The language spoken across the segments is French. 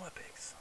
Allons Apex.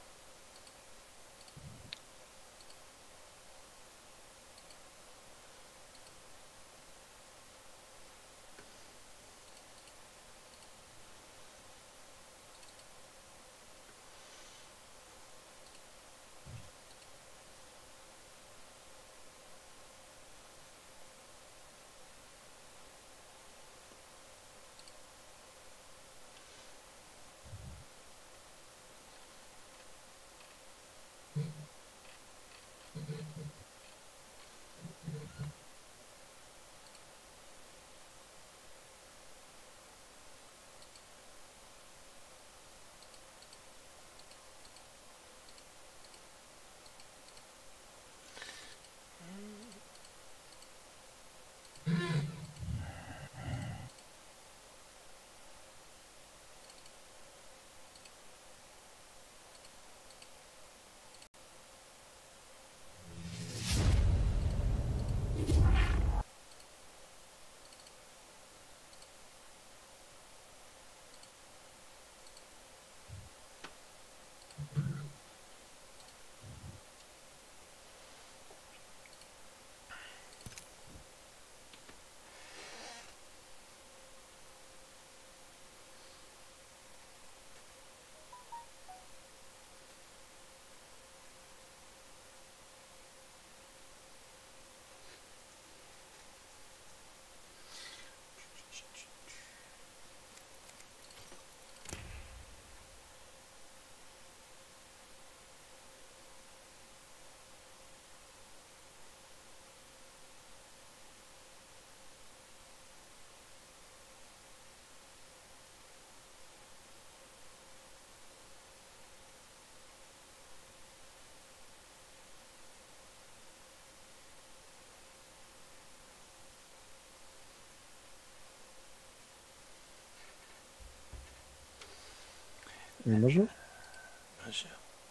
Oui, bonjour. Bonjour.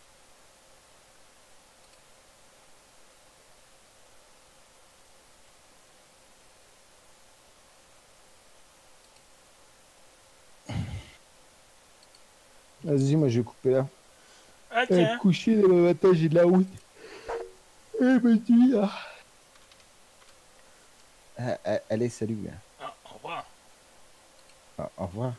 Vas-y, moi je vais couper là. Ah tiens. Coucher demain matin, j'ai de la route. Bonne nuit. Allez, salut. Ah, au revoir. Au revoir.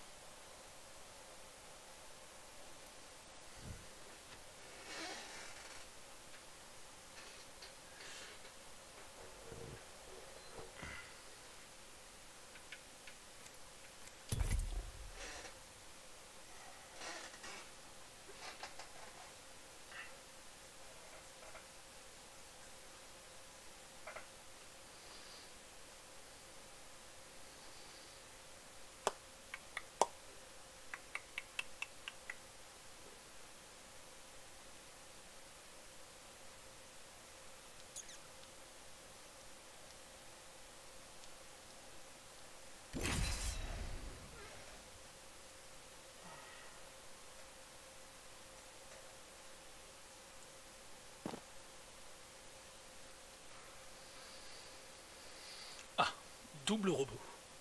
Ah, double robot.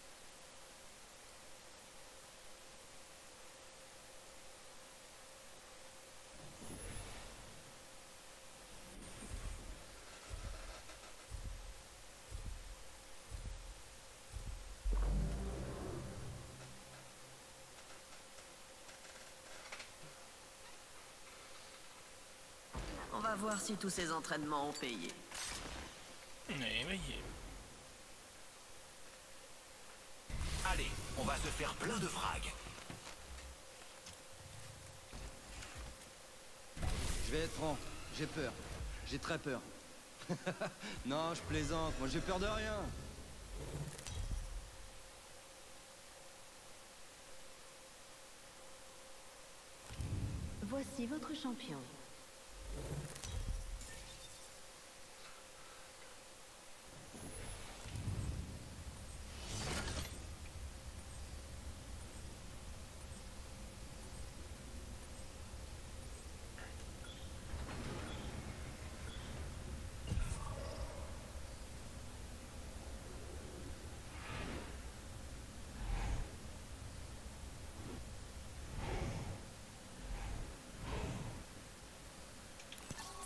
On va voir si tous ces entraînements ont payé. Voyez. Allez, on va se faire plein de frags. Je vais être franc, j'ai peur. J'ai très peur. Non, je plaisante, moi j'ai peur de rien. Voici votre champion.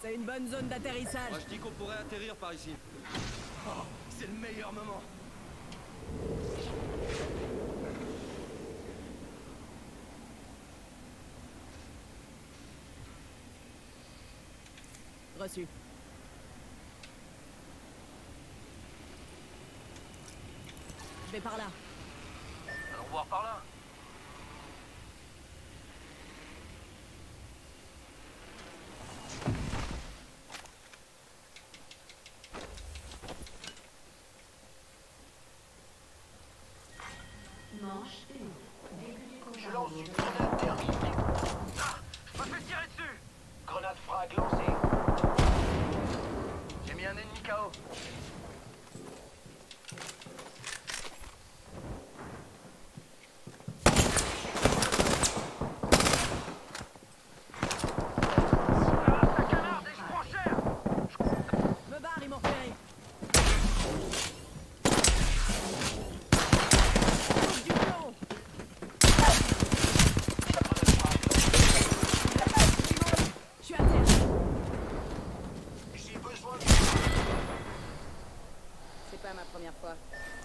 C'est une bonne zone d'atterrissage. Moi je dis qu'on pourrait atterrir par ici. Oh, c'est le meilleur moment. Reçu. Je vais par là. Allons voir par là. Manche 1. Début du compte Je à lance rebours une de grenade thermique. Ah, je me fais tirer dessus. Grenade frag lancée. J'ai mis un ennemi KO. Ah, ça canarde et je prends cher. Me barre, ils m'ont repéré. Coupe du plomb. Je suis à terre. J'ai besoin de... C'est pas ma première fois.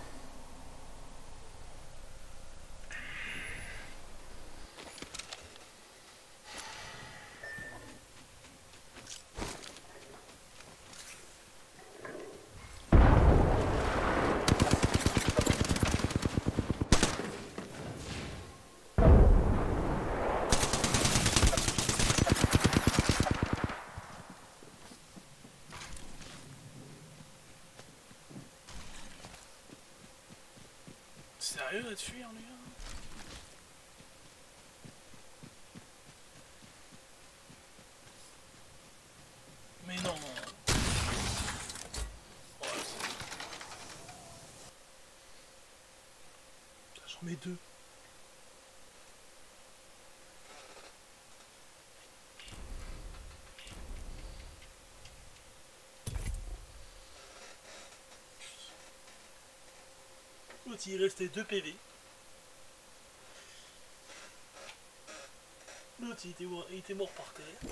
Sérieux à te fuir, lui hein? Mais non. Ouais, j'en mets deux. L'autre, il restait 2 PV. L'autre, il était mort par terre.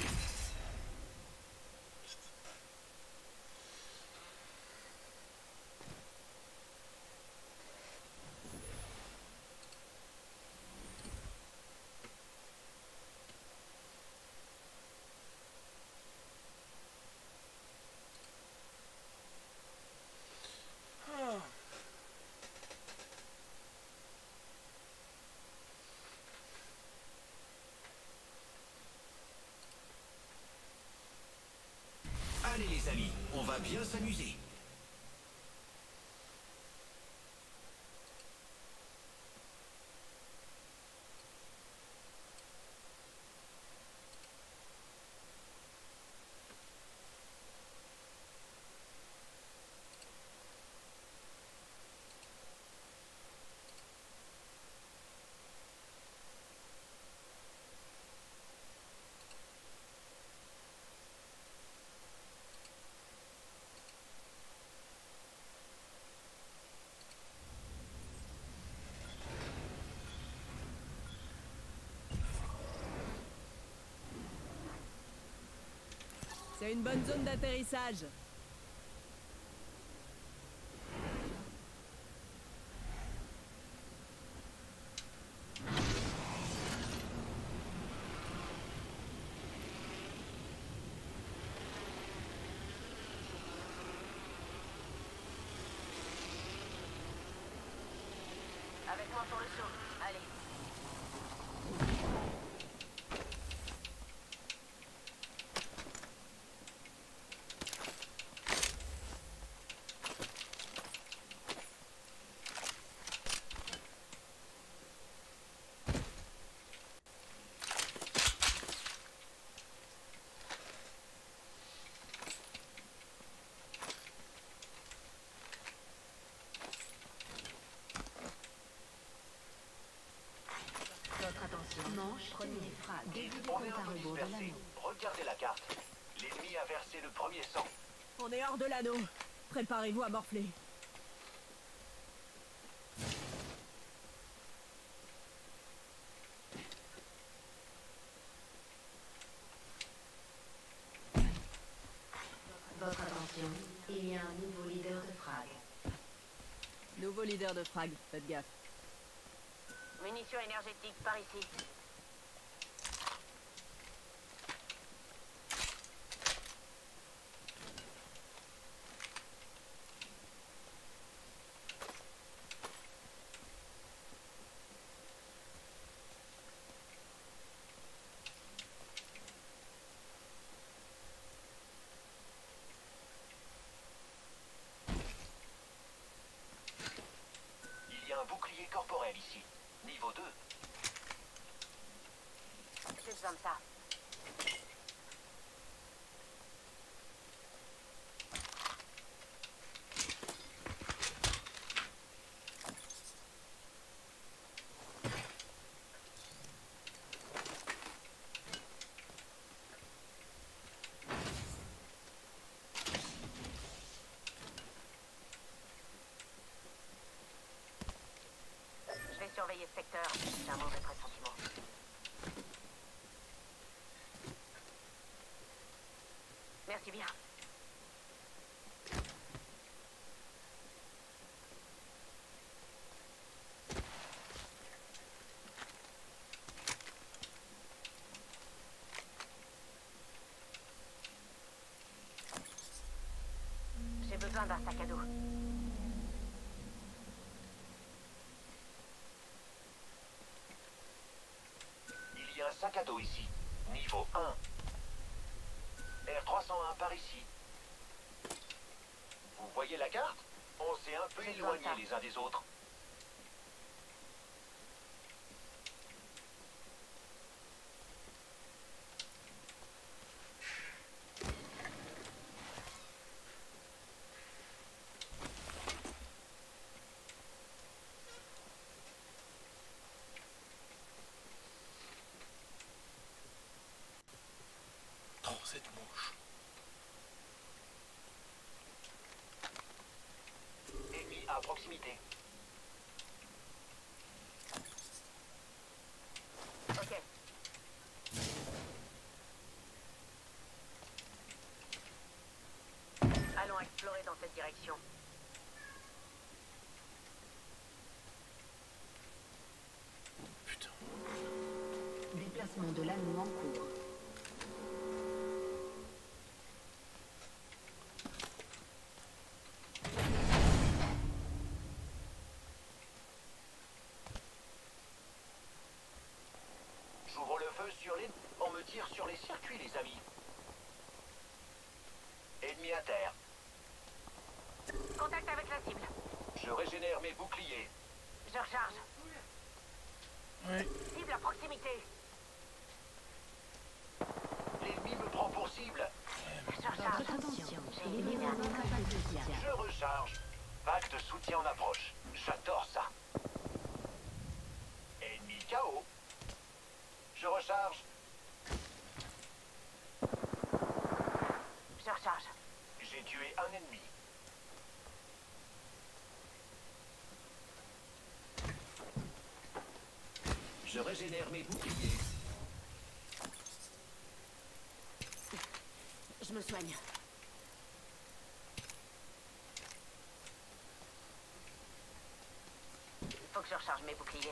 Ah. Allez les amis, on va bien s'amuser. C'est une bonne zone d'atterrissage. Avec moi pour le saut. Allez. Votre attention. Manche premier frag. Début du On compte est un à peu rebours de dispersés. l'anneau. Regardez la carte. L'ennemi a versé le premier sang. On est hors de l'anneau. Préparez-vous à morfler. Attention, il y a un nouveau leader de frag. Nouveau leader de frag, faites gaffe. Munitions énergétiques par ici. Il y a un bouclier corporel ici. Niveau 2. J'ai besoin de ça. Je vais surveiller ce secteur. J'ai un mauvais pressentiment. Merci bien. J'ai besoin d'un sac à dos. Il y a un sac à dos ici. Niveau 1. R301 par ici. Vous voyez la carte? On s'est un peu C'est éloignés comme ça. les uns des autres. Oh, cette mouche. Ennemi à proximité. Ok. Allons explorer dans cette direction. Putain. Déplacement de l'anneau en cours. J'ouvre le feu sur les... On me tire sur les circuits, les amis. Ennemi à terre. Contact avec la cible. Je régénère mes boucliers. Je recharge. Ouais. Cible à proximité. L'ennemi me prend pour cible. Je recharge. Attention. J'ai éliminé un impact de soutien. Je recharge. Vague de soutien en approche. J'adore ça. Ennemi KO. Je recharge. Je recharge. J'ai tué un ennemi. Je régénère mes boucliers. Je me soigne. Il faut que je recharge mes boucliers.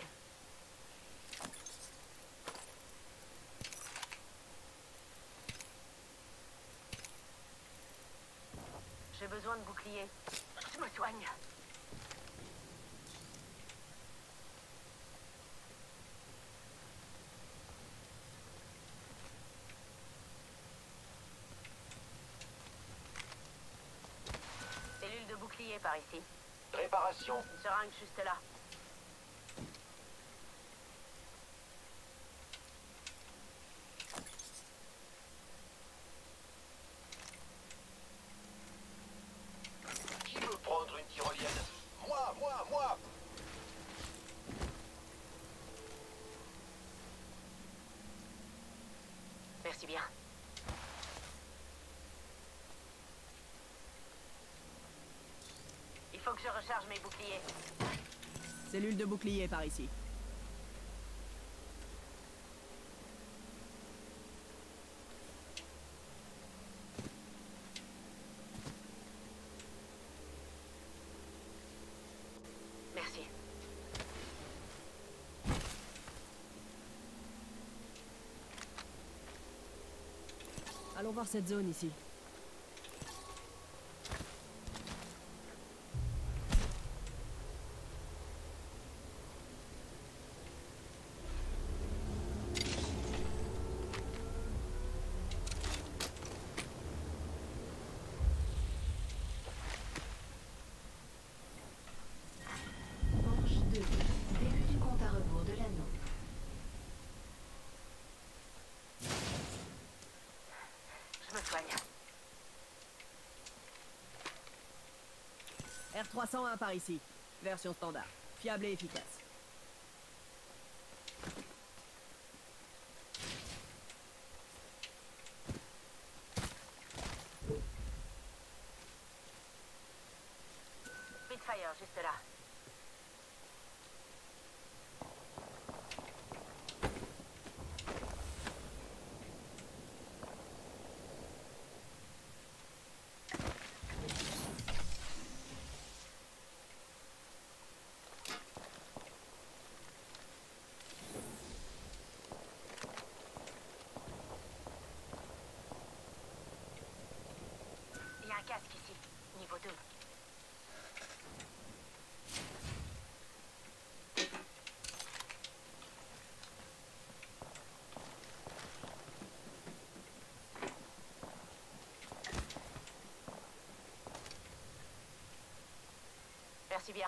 J'ai besoin de boucliers. Je me soigne. Cellule de bouclier par ici. Réparation. Une seringue juste là. Qui veut prendre une tyrolienne? Moi. Merci bien. Il faut que je recharge mes boucliers. Cellule de bouclier par ici. Allons voir cette zone ici. Manche 2. Début du compte à rebours de l'anneau. Je me soigne. R301 par ici. Version standard. Fiable et efficace. Spitfire, juste là. Il y a un casque ici, niveau 2. Merci bien.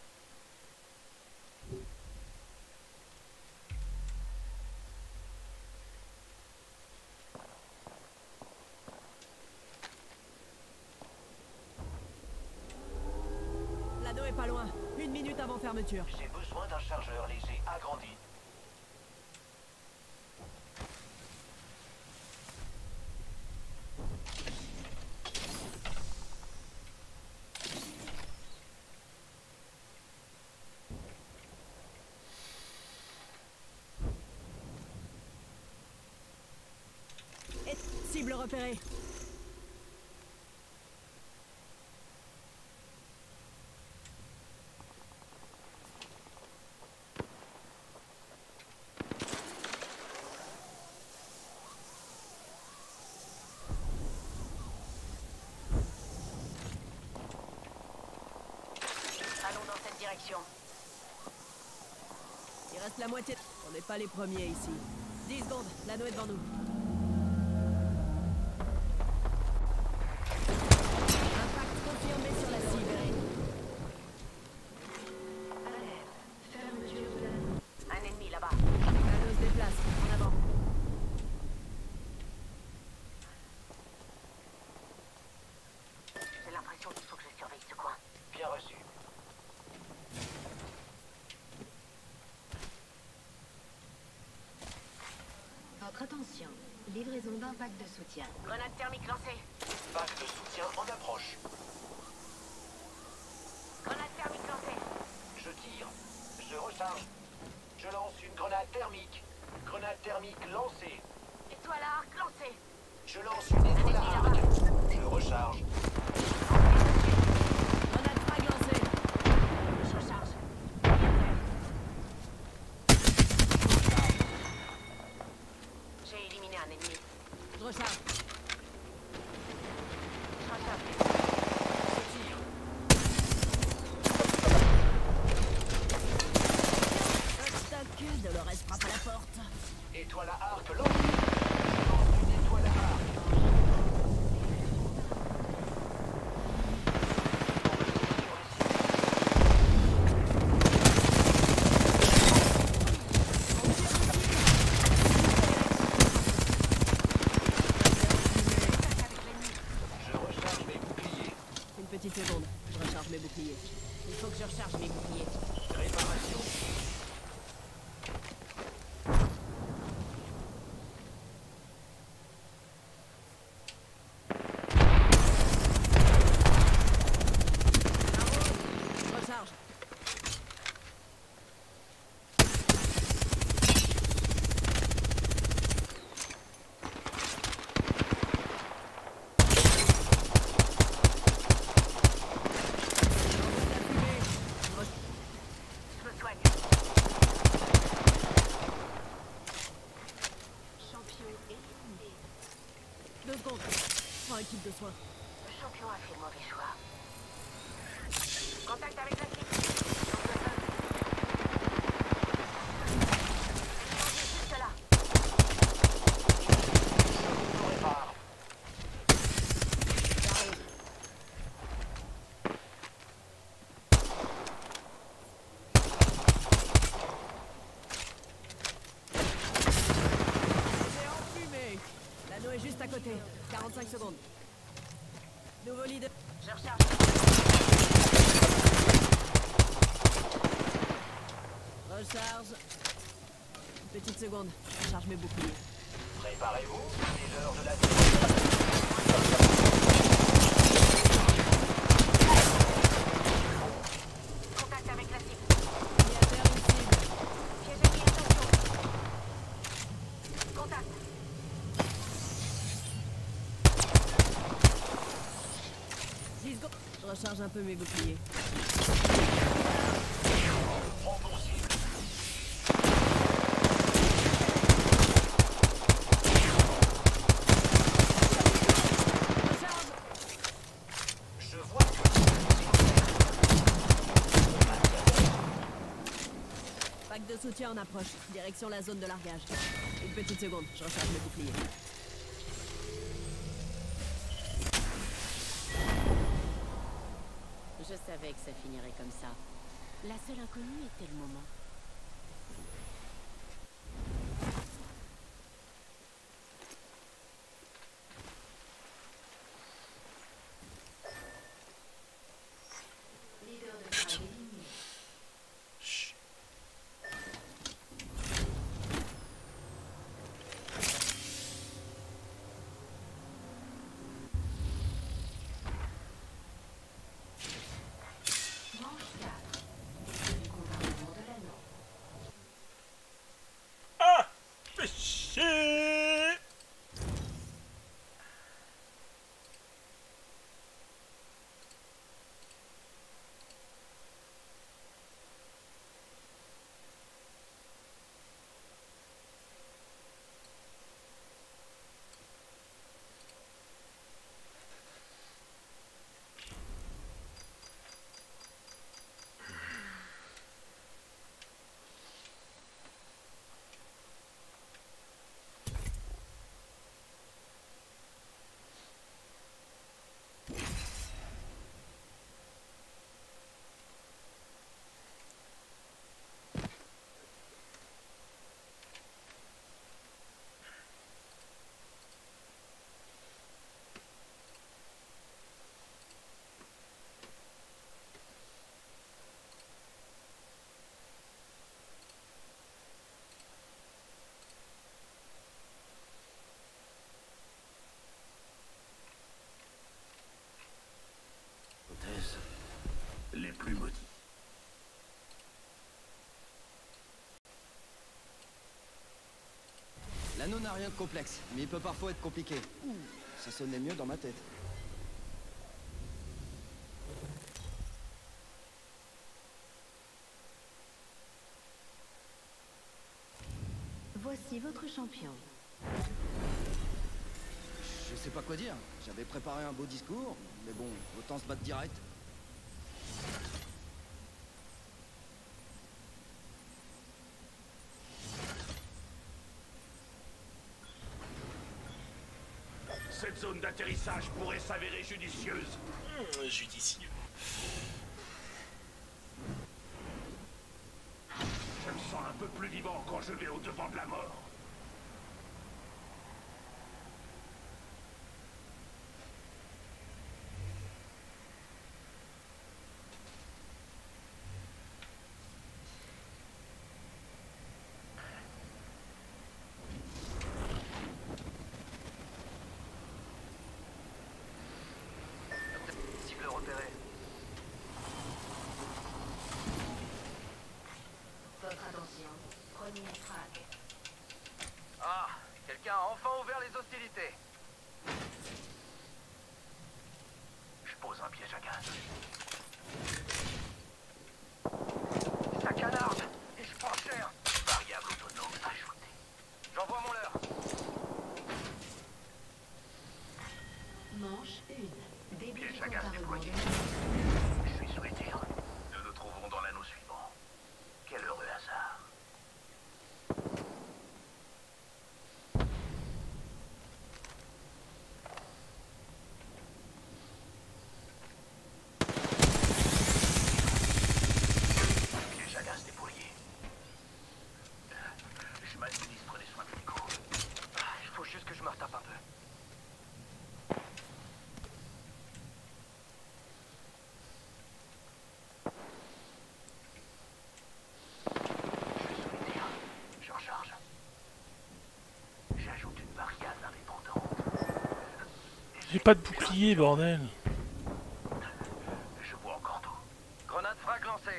L'anneau est pas loin. 1 minute avant fermeture. J'ai besoin d'un chargeur léger agrandi. Et cible repérée. Allons dans cette direction. Il reste la moitié. On n'est pas les premiers ici. 10 secondes. L'anneau est devant nous. Impact confirmé sur la cible. Alerte. Fermeture de l'anneau. Un ennemi là-bas. L'anneau se déplace. En avant. J'ai l'impression qu'il faut que je surveille ce coin. Bien reçu. Votre attention. Livraison d'un pack de soutien. Grenade thermique lancée. Pack de soutien en approche. Grenade thermique lancée. Je tire. Je recharge. Je lance une grenade thermique. Grenade thermique lancée. Étoile à arc lancée. Je lance une étoile à arc. Je recharge. Grenade frag lancée. Je recharge. J'ai éliminé un ennemi. Je recharge. Je recharge. Je tire. Obstacle, Dolores frappe à la porte. Étoile à arc lancée. Je lance une étoile à arc. Je recharge mes boucliers. Une petite seconde. Je recharge mes boucliers. Il faut que je recharge mes boucliers. Réparation. 2 secondes. Prends un kit de soins. Le champion a fait le mauvais choix. Contact avec la cible. Juste là. On répare. J'arrive. C'est enfumé. L'anneau est juste à côté. 45 secondes. Nouveau leader. Je recharge. Recharge. Une petite seconde. Je charge mes boucliers. Préparez-vous, c'est l'heure de la Contact avec la cible. Mis à terre une cible. Piège ennemi, attention. Contact. 10 secondes. Je recharge un peu mes boucliers. prends pour cible. Recharge. Je vois que Pack de soutien en approche. Direction la zone de largage. Une petite seconde. Je recharge mes boucliers. Je savais que ça finirait comme ça. La seule inconnue était le moment. Leader de train éliminé. Chut. Manche 4. Début du compte à rebours de l'anneau. Ah! Fais chier! les plus maudits. L'anneau n'a rien de complexe, mais il peut parfois être compliqué. Ouh, ça sonnait mieux dans ma tête. Voici votre champion. Je sais pas quoi dire. J'avais préparé un beau discours, mais bon, autant se battre direct. Cette zone d'atterrissage pourrait s'avérer judicieuse. Judicieux. Je me sens un peu plus vivant quand je vais au-devant de la mort. Cible repérée. Votre attention. Premier frag. Ah, quelqu'un a enfin ouvert les hostilités. Je pose un piège à gaz. Ça canarde et je prends cher. Variable autonome ajoutée. J'envoie mon leurre. J'ai pas de bouclier, bordel. Je vois encore tout. Grenade frag lancée.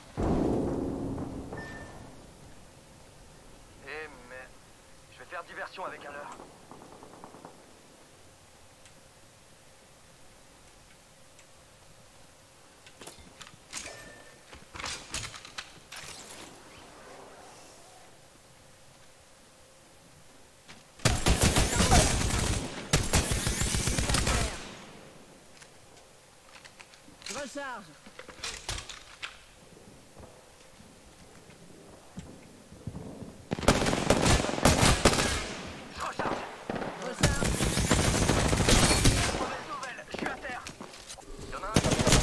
Eh mais... Je vais faire diversion avec un leurre. Recharge. Je recharge. Recharge. Mauvaise nouvelle, je suis à terre. Y'en a un.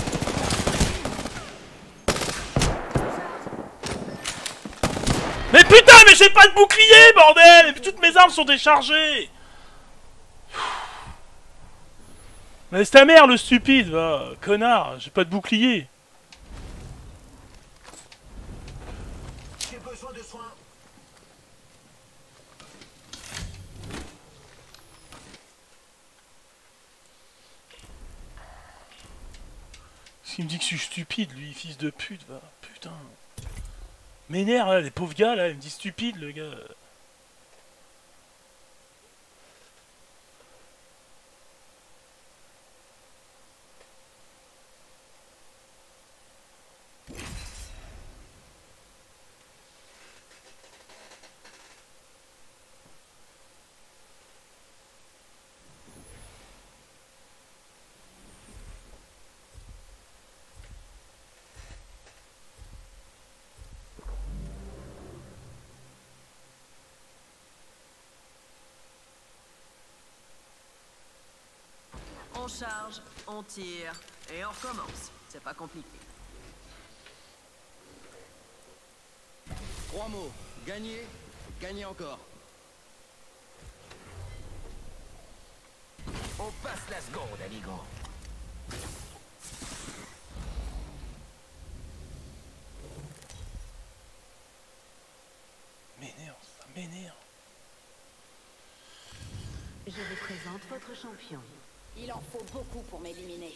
Mais putain, mais j'ai pas de bouclier, bordel! Et puis toutes mes armes sont déchargées! Mais c'est ta mère, le stupide, va! Connard, j'ai pas de bouclier! J'ai besoin de soins. Il me dit que je suis stupide, lui, fils de pute, va! Putain! M'énerve, là, les pauvres gars, là, il me dit stupide, le gars! On charge, on tire, et on recommence. C'est pas compliqué. 3 mots. Gagner, gagner encore. On passe la seconde, amigo. M'énerve, ça m'énerve! Je vous présente votre champion. Il en faut beaucoup pour m'éliminer.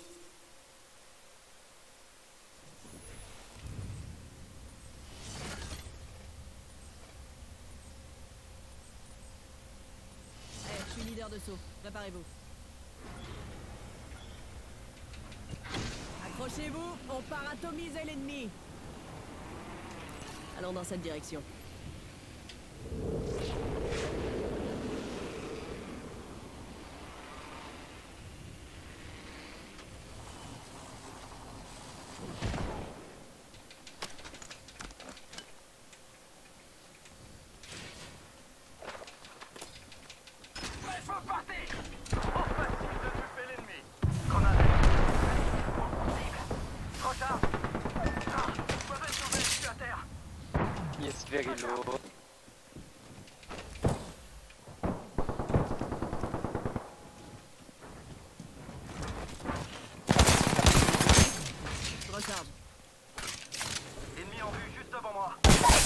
Je suis leader de saut. Préparez-vous. Accrochez-vous, on part atomiser l'ennemi. Allons dans cette direction. Ouais, faut partir. Facile de tuer l'ennemi. Grenade. Cible. Recharge. Mauvaise nouvelle, je suis à terre. Yes, very low. Recharge. Ennemi en vue juste devant moi.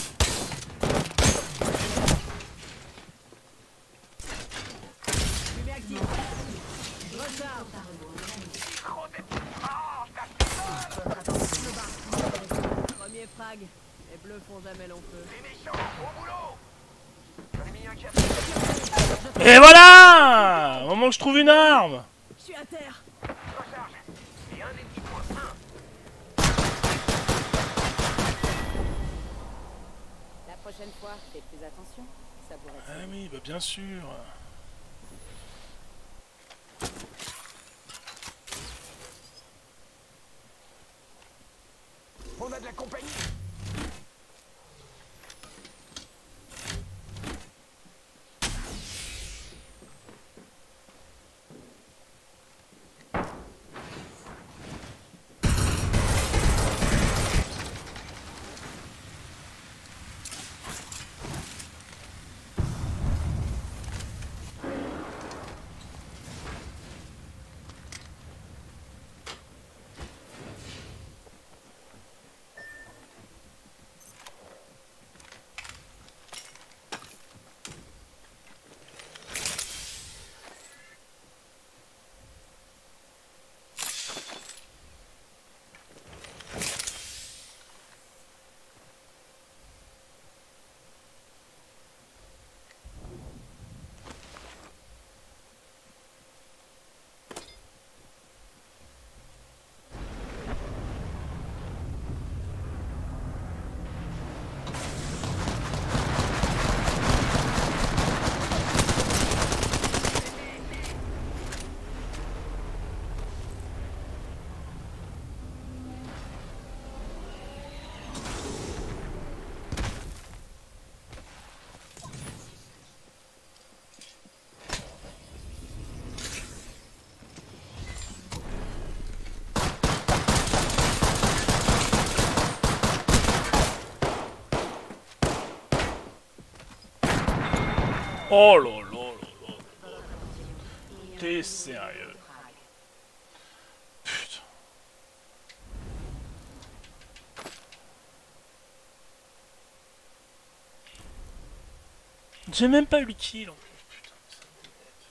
Fumée active. Recharge. Trop de... Ah, je t'assure. Premier frag. Les bleus font jamais long feu. Les méchants, au boulot. J'en ai mis un qui a... Et voilà! Au moment où je trouve une arme! Je suis à terre. Recharge. Et un ennemi point. La prochaine fois, fais plus attention. Ça pourrait Ah oui, bah bien sûr! On a de la compagnie. Oh là là là là. T'es sérieux? Putain. J'ai même pas eu le kill en plus. Putain, ça me débecte.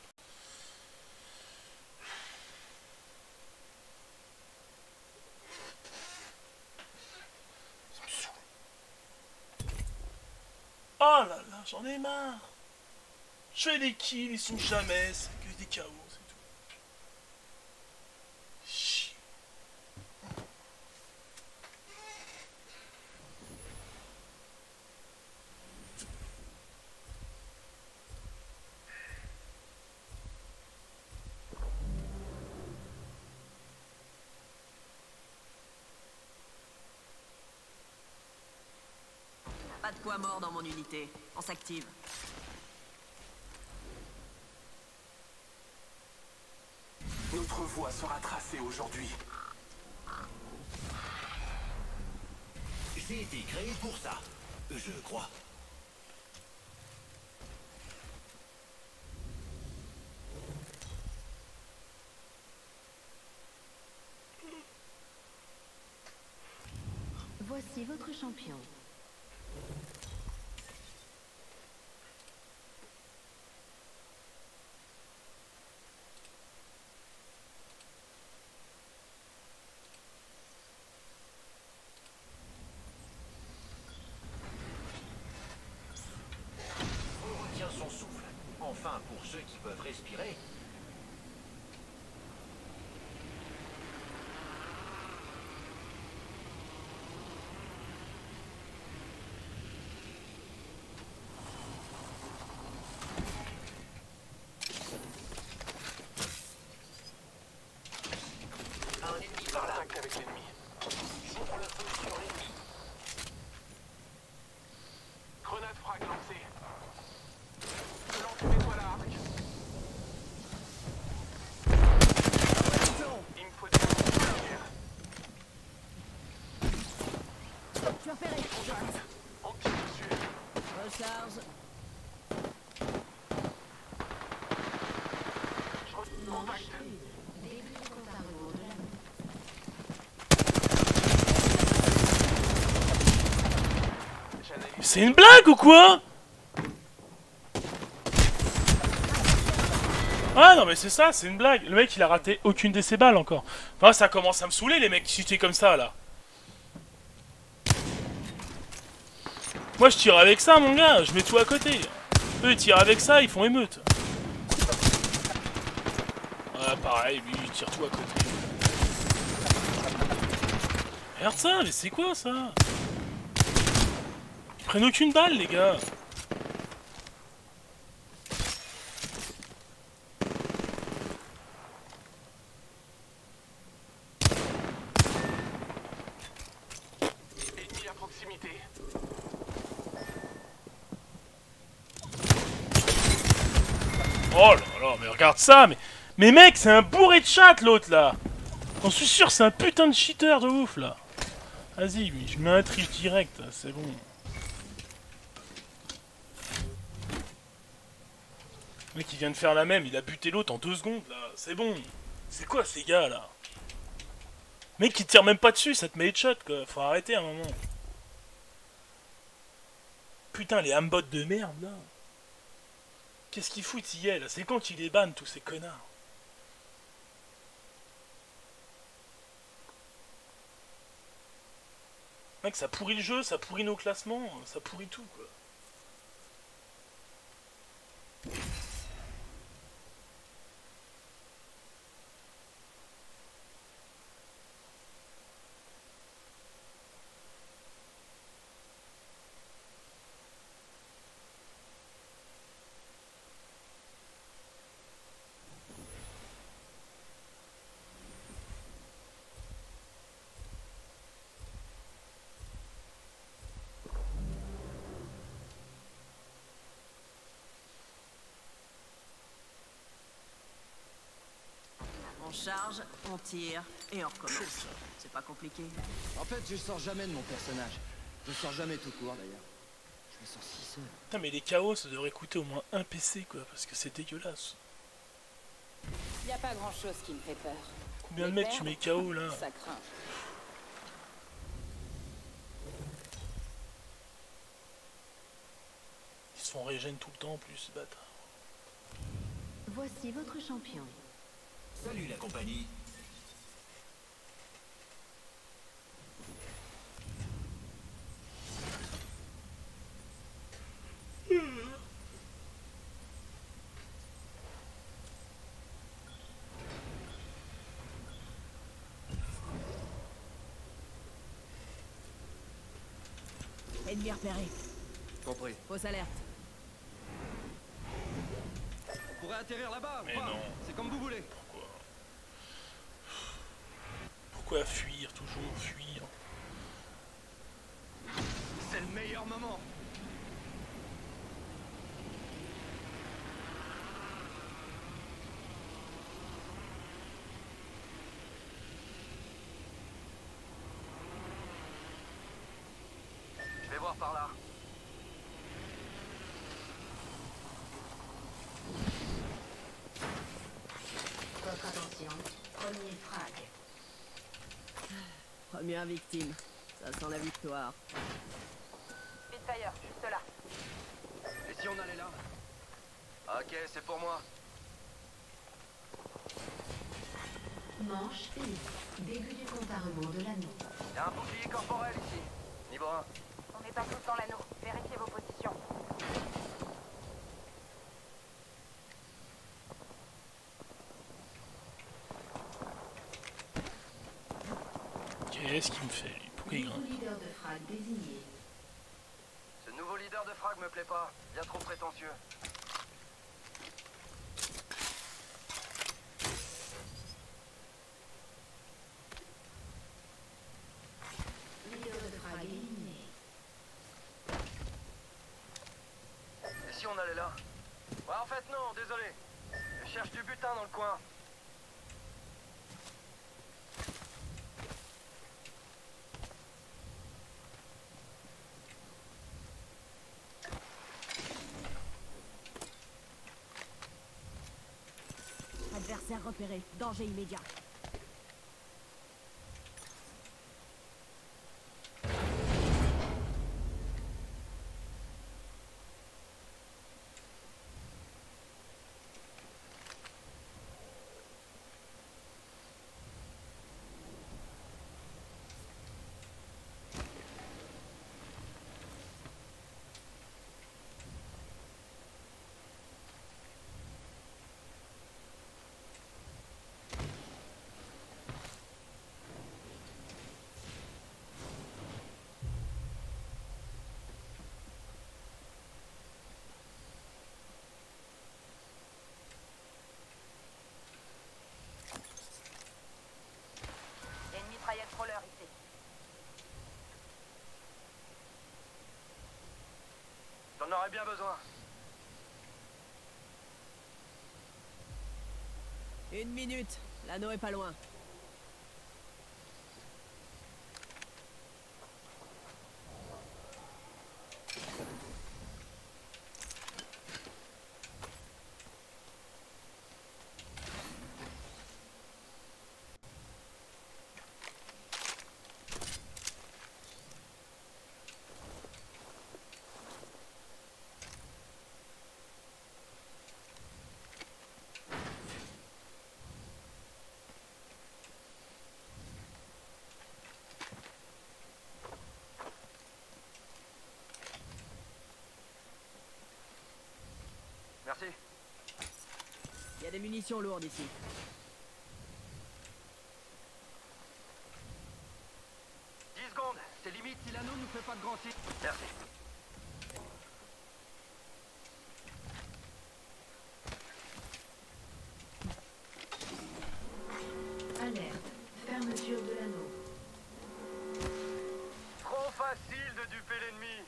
Ça me saoule. Oh là là, j'en ai marre. Je fais des kills, ils sont jamais, c'est que des KO, c'est tout. Chier. Pas de quoi mort dans mon unité. On s'active. Notre voie sera tracée aujourd'hui. J'ai été créé pour ça, je crois. Voici votre champion. On retient son souffle. Enfin, pour ceux qui peuvent respirer. Un ennemi par là. Contact avec l'ennemi. Joue le feu sur l'ennemi. Grenade frag lancée. Lance une étoile à arc. Il me faut des moyens. Je suis repéré. Contact. On tire dessus. Recharge. Contact. Début du compte à rebours de l'anneau. J'analyse. C'est une blague ou quoi? Ah non mais c'est ça, c'est une blague. Le mec il a raté aucune de ses balles encore. Enfin ça commence à me saouler les mecs qui chutent comme ça là. Moi je tire avec ça mon gars, je mets tout à côté. Eux ils tirent avec ça, ils font émeute. Ouais pareil, lui il tire tout à côté. Regarde ça, mais c'est quoi ça? Ils prennent aucune balle les gars. Ennemi à proximité. Oh là là, mais regarde ça, mais mec, c'est un bourré de chat l'autre là. J'en suis sûr, c'est un putain de cheater de ouf là. Vas-y, je mets un triche direct, là, c'est bon. Le mec il vient de faire la même, il a buté l'autre en 2 secondes là, c'est bon. C'est quoi ces gars là? Mec il tire même pas dessus, ça te met headshot quoi, faut arrêter un moment. Putain les hambots de merde là. Qu'est-ce qu'ils foutent hier là? C'est quand ils les bannent tous ces connards? Mec ça pourrit le jeu, ça pourrit nos classements, ça pourrit tout quoi. On charge, on tire et on recommence. C'est pas compliqué. En fait, je sors jamais de mon personnage. Je sors jamais tout court d'ailleurs. Je Ils sont si seuls. Putain, mais les KO, ça devrait coûter au moins un PC, quoi, parce que c'est dégueulasse. Y a pas grand chose qui me fait peur. Combien de Mais mecs tu perdre, mets KO, là? Ça craint. Ils se font régène tout le temps, en plus, ces bâtards. Voici votre champion. Salut la compagnie. Ennemi repéré. Compris. Fausse alerte. On pourrait atterrir là-bas. Mais ou pas? non. C'est comme vous voulez. Pourquoi? Pourquoi fuir, toujours fuir? C'est le meilleur moment. Je vais voir par là. Votre attention. Premier frag. Première victime. Ça sent la victoire. Spitfire, juste là. Et si on allait là? Ok, c'est pour moi. Manche unie. Début du compte à rebours de l'anneau. Y a un bouclier corporel ici. Niveau 1. On n'est pas tous dans l'anneau. Vérifiez vos positions. Qu'est-ce qu'il me fait, lui? Pourquoi il Nouveau grimpe? leader de frag désigné. Ce nouveau leader de frag me plaît pas. Bien trop prétentieux. Leader de frag éliminé. Et si on allait là? Ouais, en fait, non, désolé. Je cherche du butin dans le coin. Adversaire repéré. Danger immédiat. Il y a une mitraillette crawler ici. J'en aurais bien besoin. Une minute. L'anneau est pas loin. Merci. Il y a des munitions lourdes ici. Secondes, c'est limite. Si l'anneau nous fait pas de grand signe. Merci. Alerte. Fermeture de l'anneau. Trop facile de duper l'ennemi.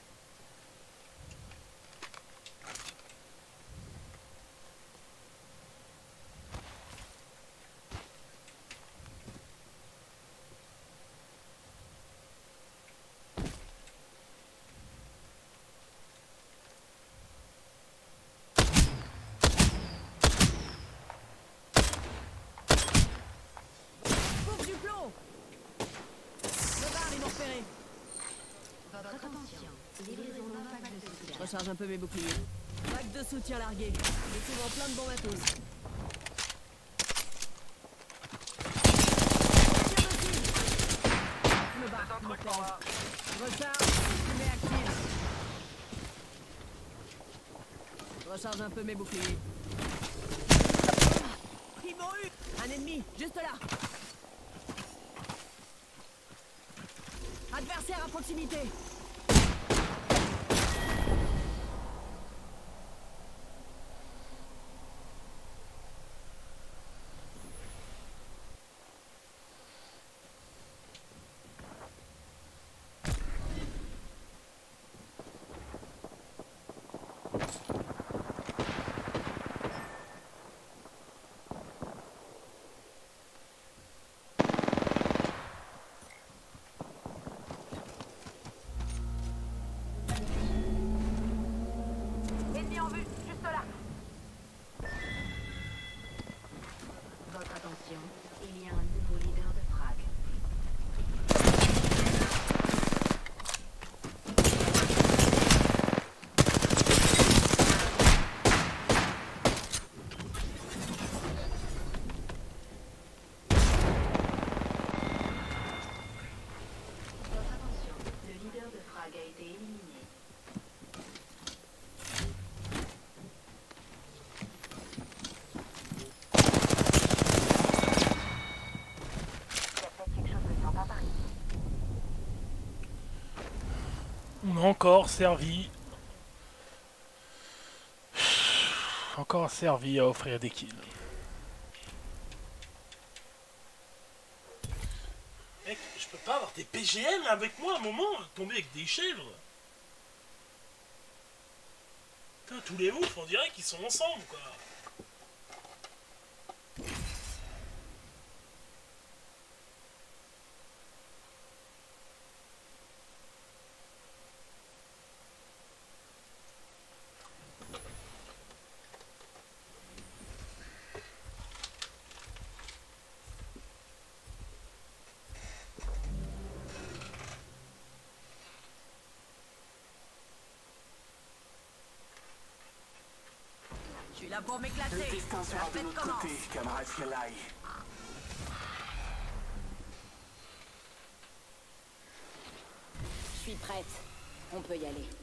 repéré. Votre attention. Livraison d'un pack de soutien. Je recharge un peu mes boucliers. Pack de soutien largué. J'ai souvent plein de bons matos. Je me barre, je me pèse. Je recharge, fumée active. Je recharge un peu mes boucliers. Ils m'ont eu. Un ennemi, juste là. Adversaire à proximité. Ennemi en vue, juste là. Votre attention. Il y a un nouveau leader de frag. Votre attention. Le leader de frag a été éliminé. Il y a peut-être quelque chose de sympa par ici. On a encore servi. Encore servi à offrir des kills. Mec, je peux pas avoir des PGM avec moi à un moment, tomber avec des chèvres. Putain, tous les oufs, on dirait qu'ils sont ensemble, quoi. Je suis là pour m'éclater. Le destin La sera de fête notre commence. côté, camarade Sky. Je suis prête. On peut y aller.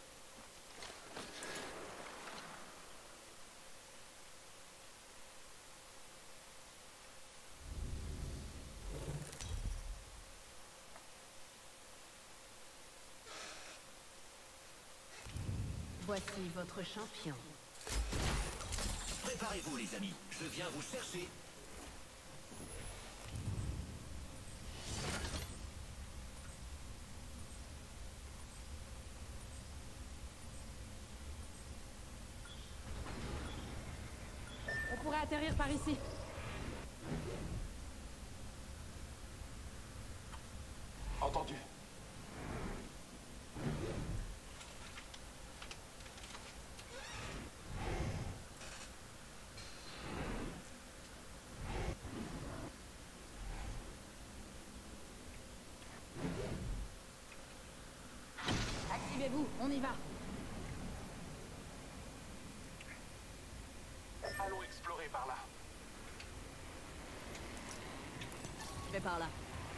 Voici votre champion. Préparez-vous, les amis. Je viens vous chercher. On pourrait atterrir par ici. Entendu. Activez-vous, on y va. Allons explorer par là. Je vais par là.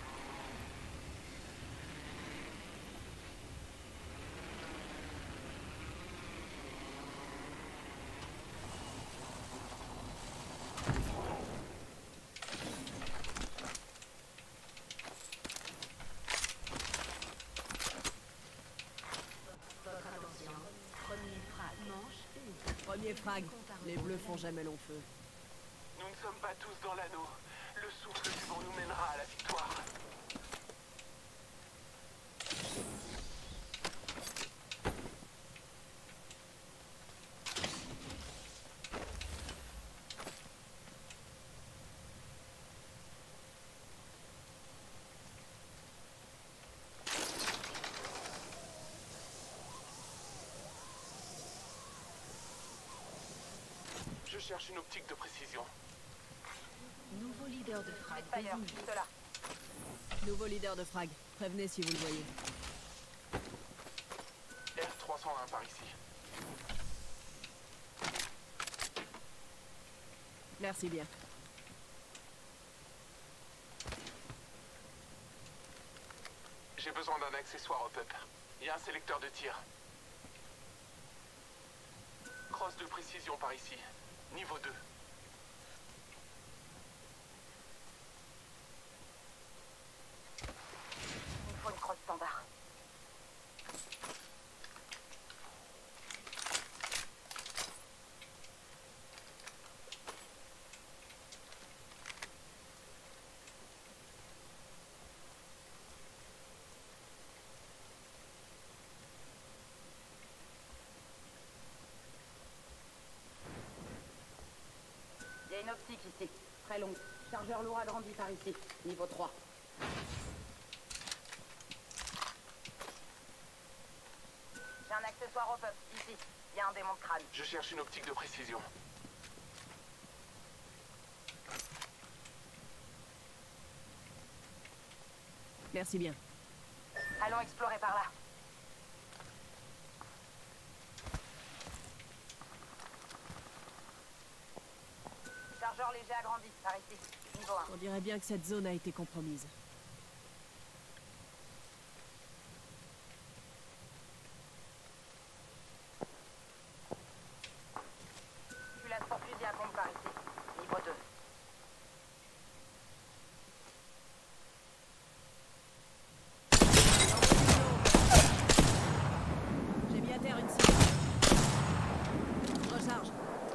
Votre attention. Premier frag. Manche 1. Premier frag. Les bleus font jamais long feu. Nous ne sommes pas tous dans l'anneau. Le souffle du vent nous mènera à la victoire. Je cherche une optique de précision. Nouveau leader de frag. Fire, désigné. juste là. Nouveau leader de frag. Prévenez si vous le voyez. R301 par ici. Merci bien. J'ai besoin d'un accessoire au peuple. Il y a un sélecteur de tir. Crosse de précision par ici. Niveau 2. Il faut une crosse standard. Il y a une optique ici, très longue. Chargeur lourd agrandi par ici, niveau 3. J'ai un accessoire au peuple, ici. Il y a un démon de crâne. Je cherche une optique de précision. Merci bien. Allons explorer par là. Chargeur léger agrandi, par ici. Niveau 1. On dirait bien que cette zone a été compromise. Culasse pour fusil à pompe par ici. Niveau 2. J'ai mis à terre une cible. Recharge.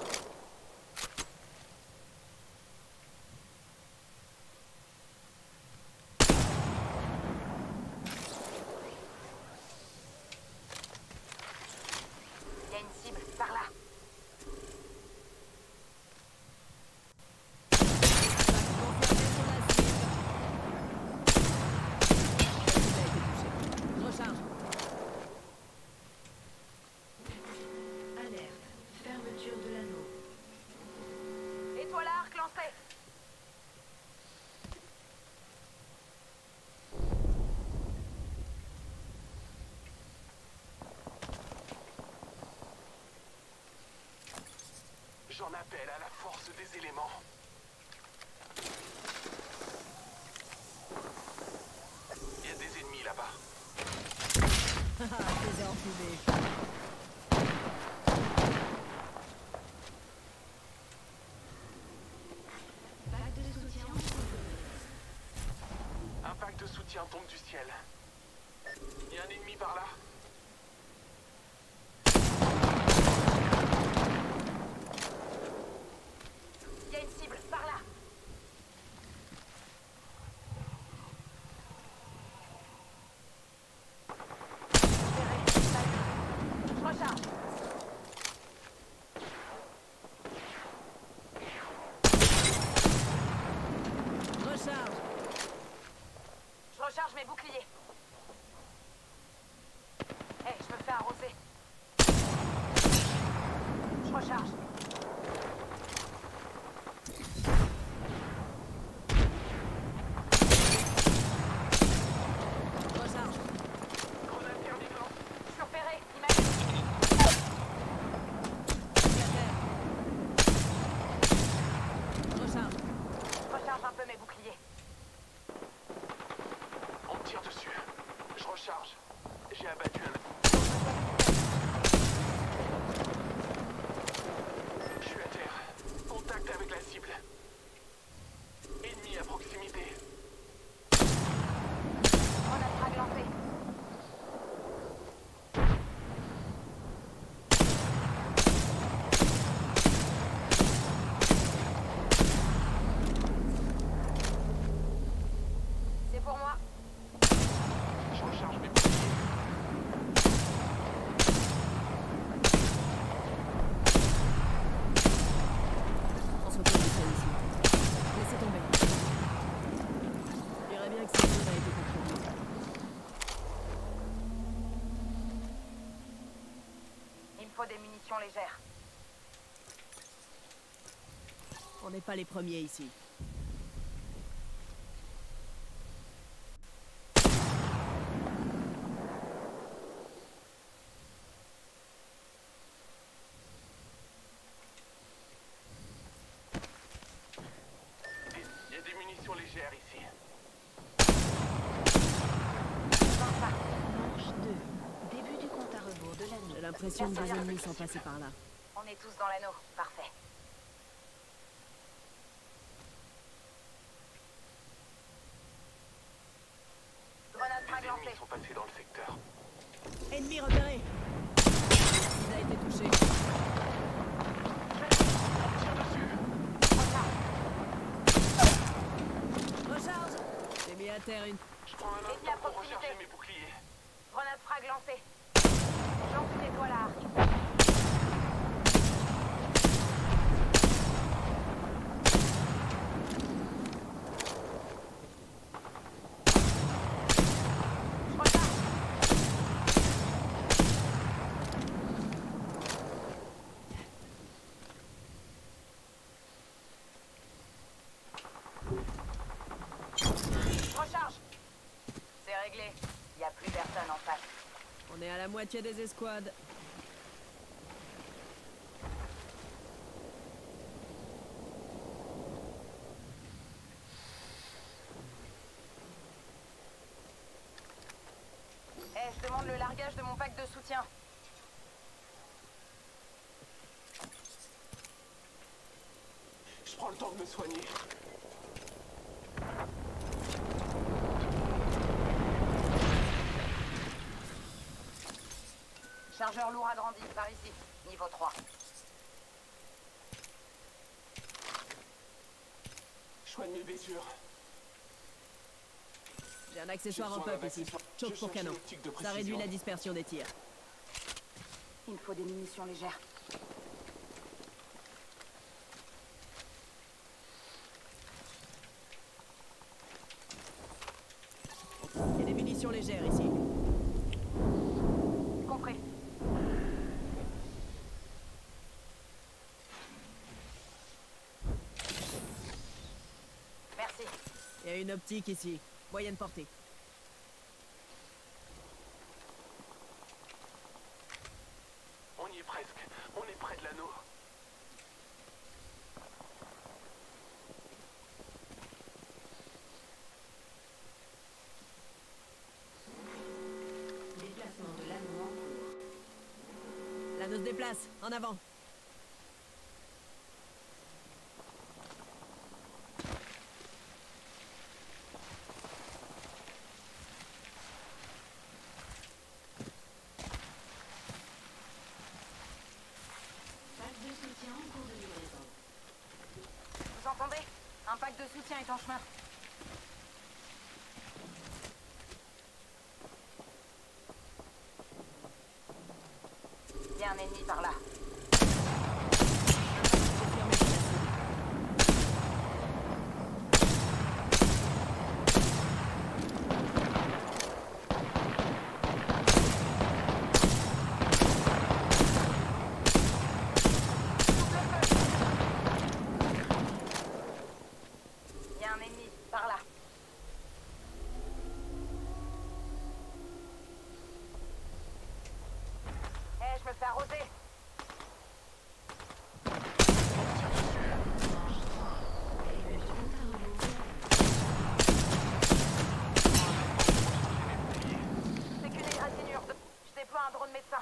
Il y a une cible, par là. Recharge. Alerte. Fermeture de l'anneau. Étoile à arc lancée. J'en appelle à la force des éléments. Il y a des ennemis là-bas. Des enfumés. Vague de soutien en cours. Un pack de soutien tombe du ciel. Il y a un ennemi par là. Il y a une cible, par là. Je recharge. Recharge. Je recharge mes boucliers. Hé, je me fais arroser. Je recharge. Recharge. Grenade thermiglant. Je suis repéré, imagine. Mis à terre. Recharge. Je recharge un peu mes boucliers. On me tire dessus. Je recharge. J'ai abattu un... Je suis à terre. Contact avec la cible. Ennemi à proximité. Grenade frag lancée. C'est pour moi. Je recharge mes boucliers. On se retrouve ici. Laissez tomber. Je dirais bien que cette zone a été compromise. Il me faut des munitions légères. On n'est pas les premiers ici. munitions légères ici. Manche 2. Début du compte à rebours de l'anneau. J'ai l'impression que des ennemis sont passés par là. On est tous dans l'anneau. Parfait. Grenade frag Les lancée. ennemis sont passés dans le secteur. Ennemi repéré. Il a été touché. Recharge. J'ai mis à terre une. Je prends un Ennemi à instant pour proximité. recharger mes boucliers. Grenade frag lancée. Lance une étoile à arc. Recharge. C'est réglé. Il n'y a plus personne en face. On est à la moitié des escouades. Je demande le largage de mon pack de soutien. Je prends le temps de me soigner. Chargeur lourd agrandi, par ici. Niveau 3. Je soigne mes blessures. J'ai un accessoire J'ai en besoin pop d'un ici. accessoire. Choke Je pour cherche canon. une optique de Ça précision. réduit la dispersion des tirs. Il me faut des munitions légères. Il y a des munitions légères ici. Compris. Merci. Il y a une optique ici. Moyenne portée. On y est presque. On est près de l'anneau. Déplacement de l'anneau en cours. L'anneau se déplace. En avant. Pack de soutien en cours de livraison. Vous entendez? Un pack de soutien est en chemin. Il y a un ennemi par là. Il y a un ennemi par là. Je me fais arroser. Début du compte à rebours de l'anneau. C'est qu'une égratignure. Je déploie un drone médecin.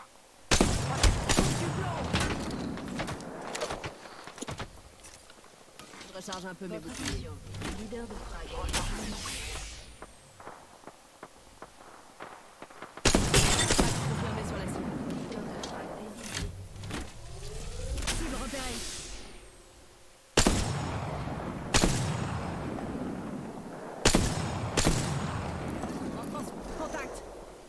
Je recharge un peu mes Votre boucliers. attention. Leader de frag. Confirmé sur la cible. Leader de frag désigné. Cible repérée. Contact.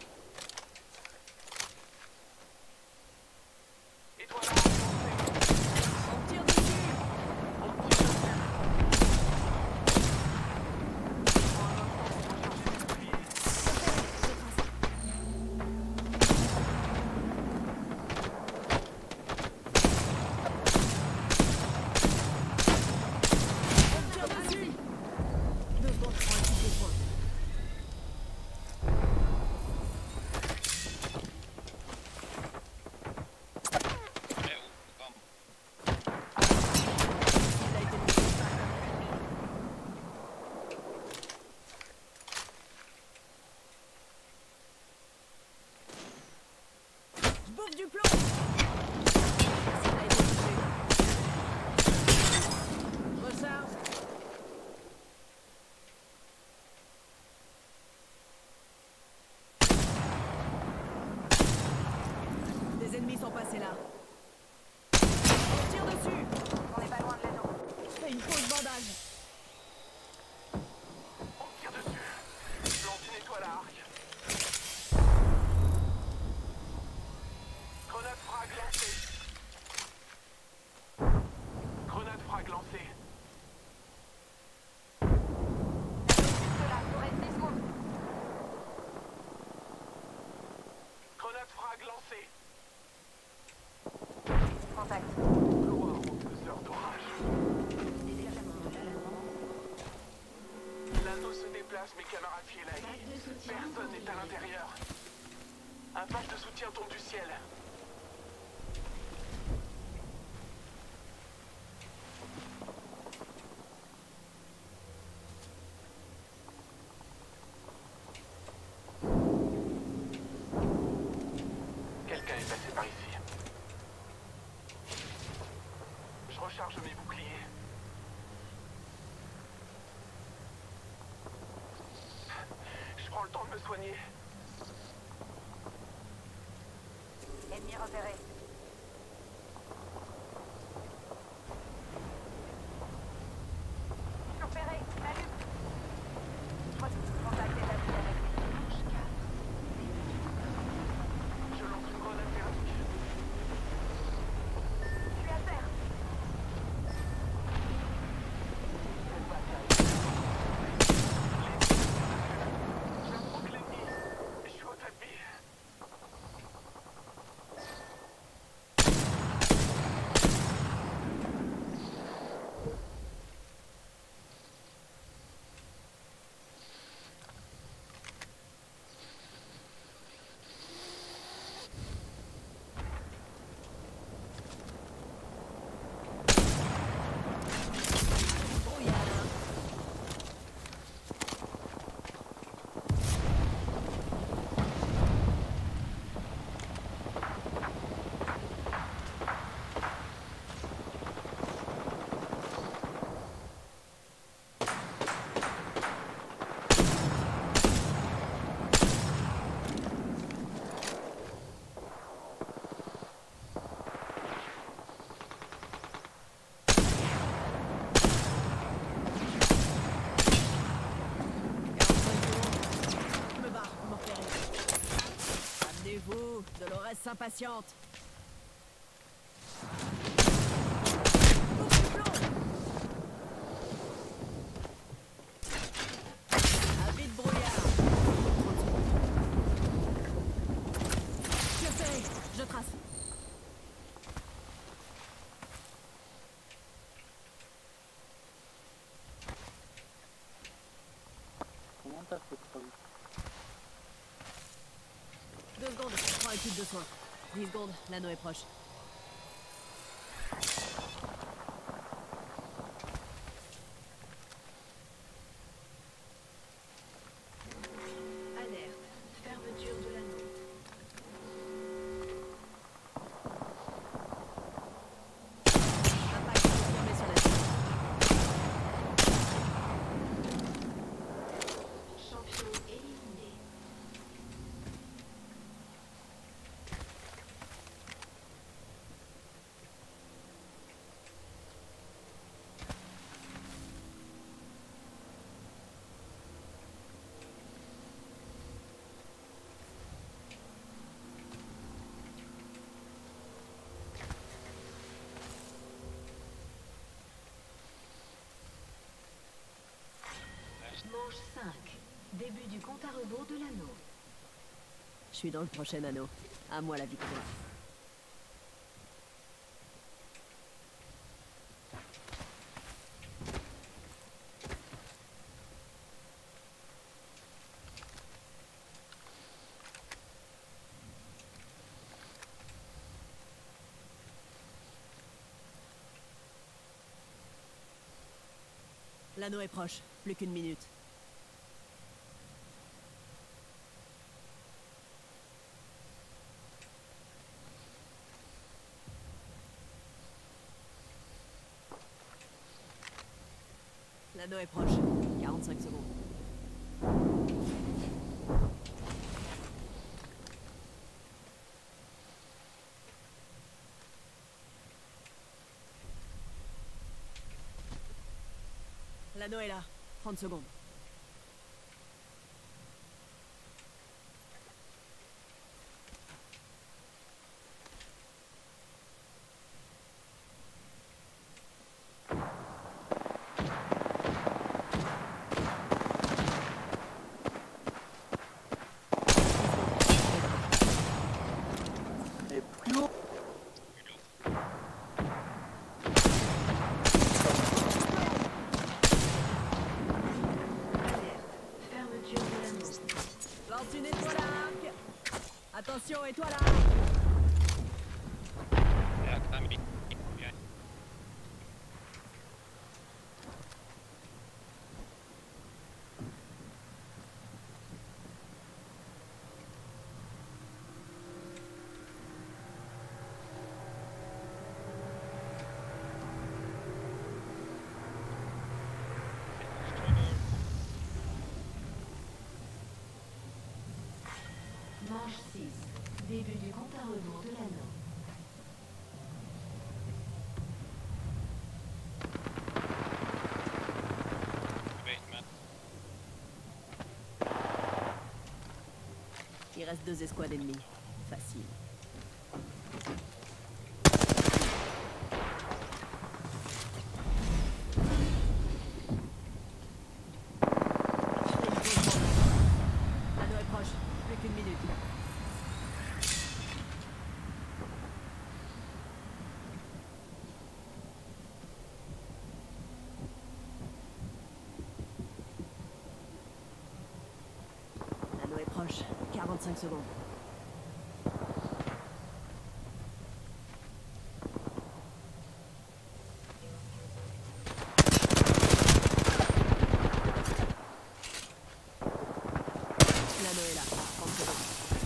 Étoile à On tire dessus. bateau se déplace, mes camarades Fielaï. Personne n'est à l'intérieur. Un patch de soutien tombe du ciel. Quelqu'un est passé par ici. Je recharge mes boucliers. Je prends le temps de me soigner. Ennemi repéré. Repéré, salut. Contactez la ville avec Je lance une grenade thermique. Je suis à terre. Je provoque l'ennemi. Je suis au tapis. Amenez-vous, Dolores s'impatiente. Un vide brouillard. Que fais? Je trace. Comment t'as fait ça? 2 secondes, je prends un kit de soins. 10 secondes, l'anneau est proche. Alerte. Fermeture de l'anneau. Impact confirmé sur la cible. Champion éliminé. Manche 5. Début du compte à rebours de l'anneau. Je suis dans le prochain anneau. À moi la victoire. L'anneau est proche. Plus qu'une minute. L'anneau est proche. 45 secondes. L'anneau est là. 30 secondes. Et plus haut. direction, et toi là? Manche 6. Début du compte à rebours de l'anneau. Il reste 2 escouades ennemies. Facile. L'anneau est proche. Plus qu'une minute. L'anneau est proche. 45 secondes. L'anneau est là. 30 secondes.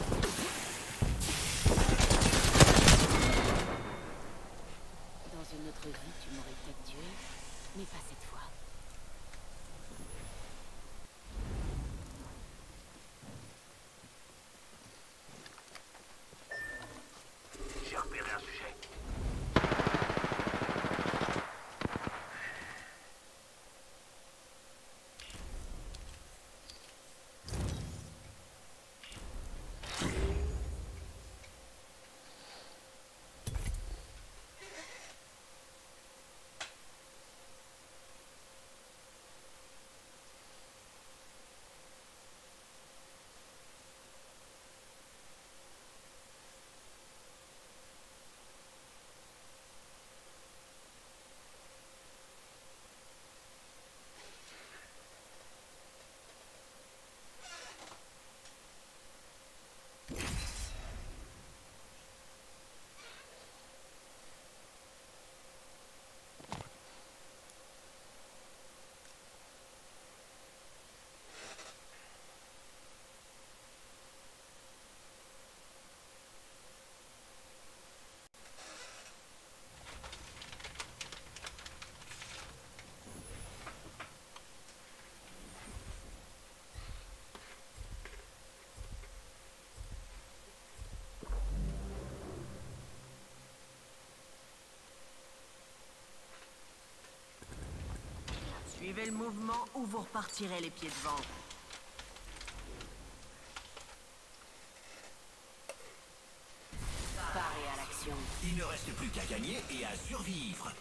Dans une autre vie, tu m'aurais peut-être tué, mais pas cette fois. J'ai repéré un sujet. Suivez le mouvement ou vous repartirez les pieds devant. Parez à l'action. Il ne reste plus qu'à gagner et à survivre.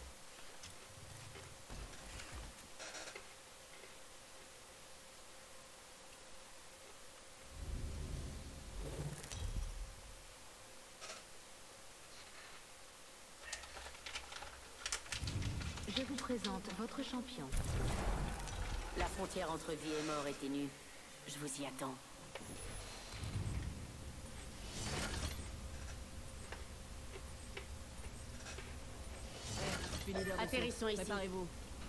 Je vous présente votre champion. La frontière entre vie et mort est ténue. Je vous y attends. Je suis leader de Atterrissons saut. ici. Préparez-vous.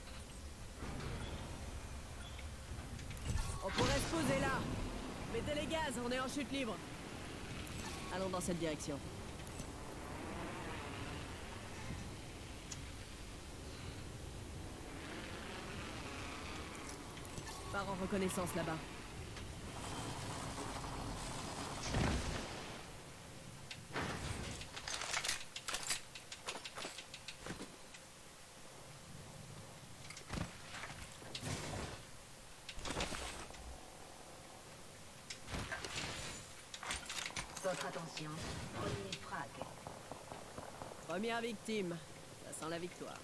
On pourrait se poser là. Mettez les gaz, on est en chute libre. Allons dans cette direction. Part en reconnaissance là-bas. Votre attention. Premier frag. Première victime. Ça sent la victoire.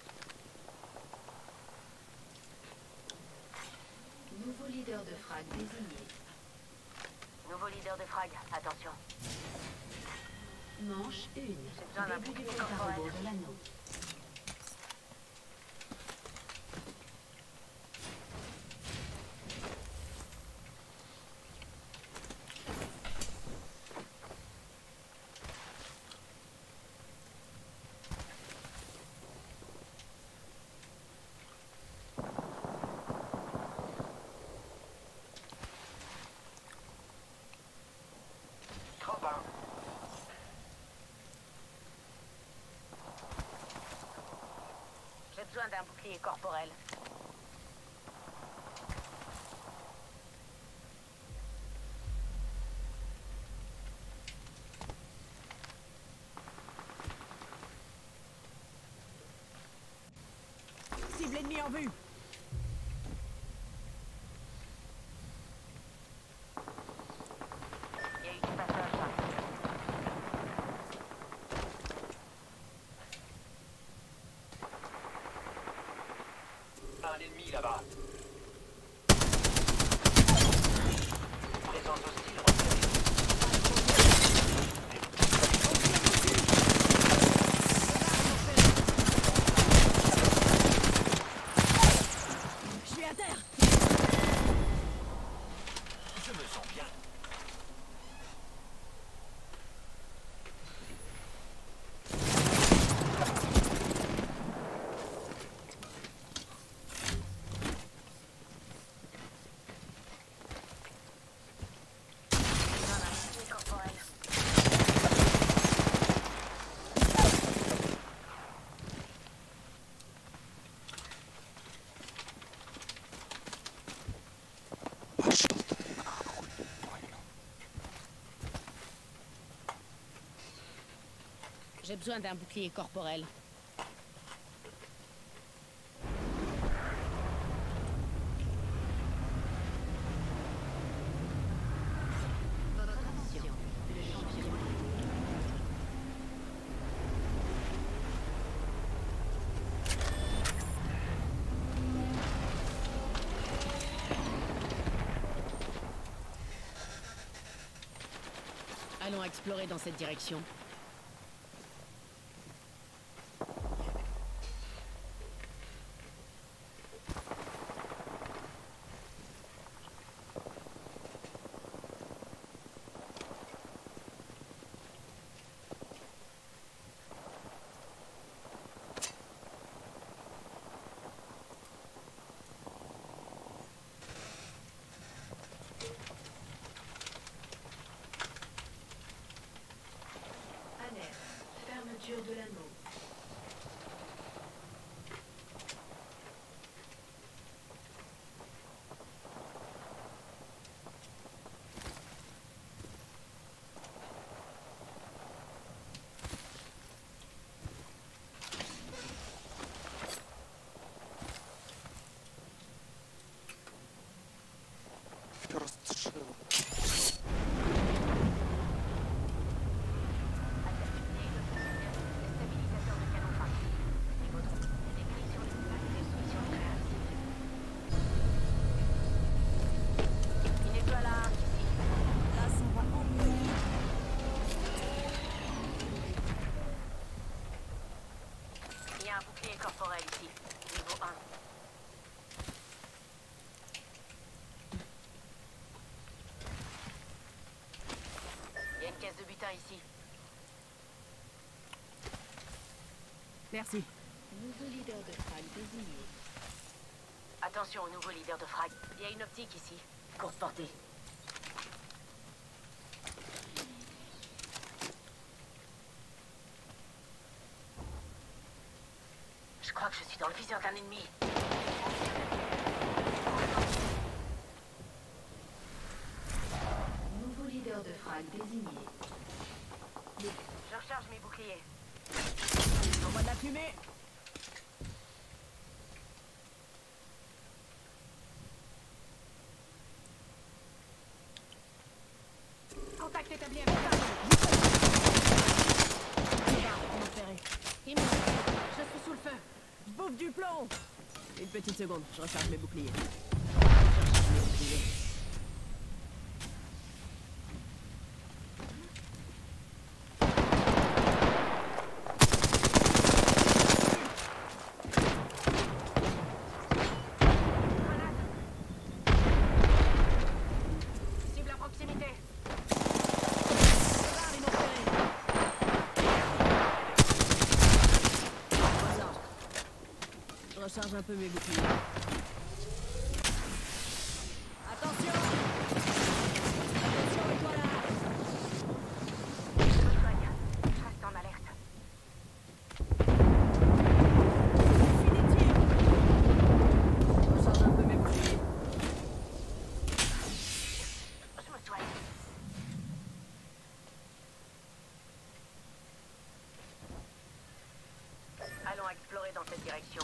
Nouveau leader de frag désigné. Nouveau leader de frag, attention. Manche 1. besoin d'un Début du bouclier compte à corporel. rebours de l'anneau. besoin d'un bouclier corporel. Cible ennemie en vue. Il y a eu du passage là. Un ennemi là-bas. Présence hostile repérée. Je suis à terre. Je me sens bien. J'ai besoin d'un bouclier corporel. Votre attention, le champion. Allons explorer dans cette direction. Alerte. Fermeture de l'anneau. Il y a un bouclier corporel ici, niveau 1. Il y a une caisse de butin ici. Merci. Nouveau leader de frag désigné. Attention au nouveau leader de frag. Il y a une optique ici. Courte portée. Je crois que je suis dans le viseur d'un ennemi. Nouveau leader de frag désigné. Je recharge mes boucliers. Envoie de la fumée. Contact établi avec ça. Je suis sous le feu. Je bouffe du plomb. Une petite seconde, je recharge mes boucliers. Cible à proximité. Je recharge un peu mes boucliers. Attention! Attention, et toi là! Je me soigne. Je reste en alerte. Je suis des tirs! direction.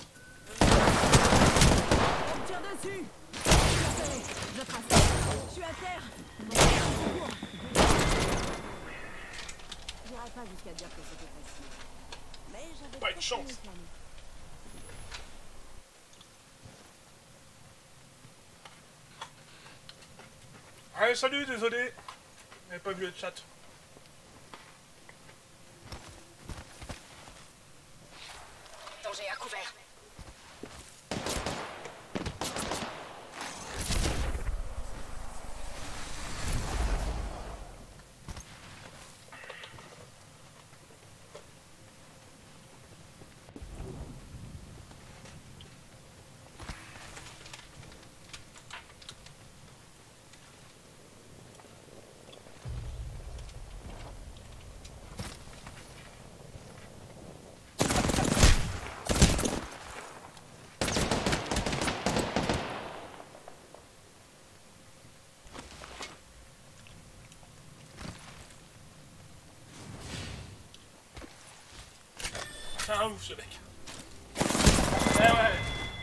On me tire dessus. Je trace. Je suis à terre. J'irai pas jusqu'à dire que c'était facile. Mais j'avais pas de chance. Allez, salut, désolé. J'avais pas vu le chat. Danger à couvert. C'est un ouf ce mec. Eh ouais.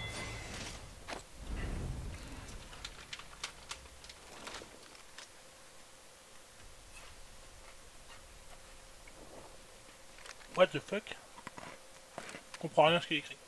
What the fuck? Je comprends rien à ce qu'il écrit.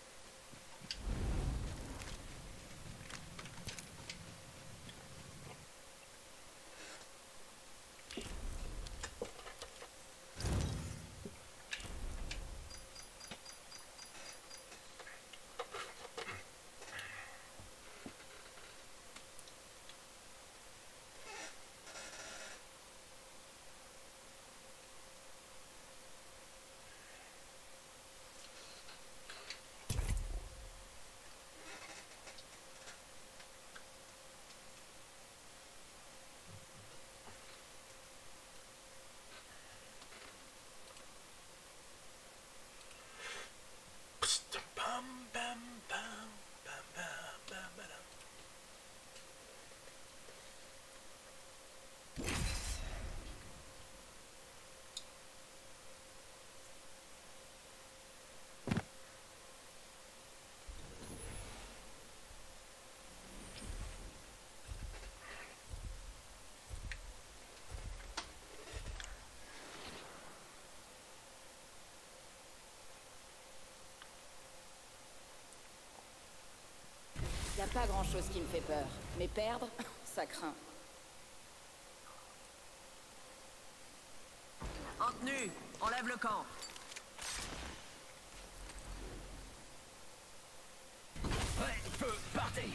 Y a pas grand chose qui me fait peur, mais perdre, ça craint. En tenue, enlève le camp. Ouais, feu, partez.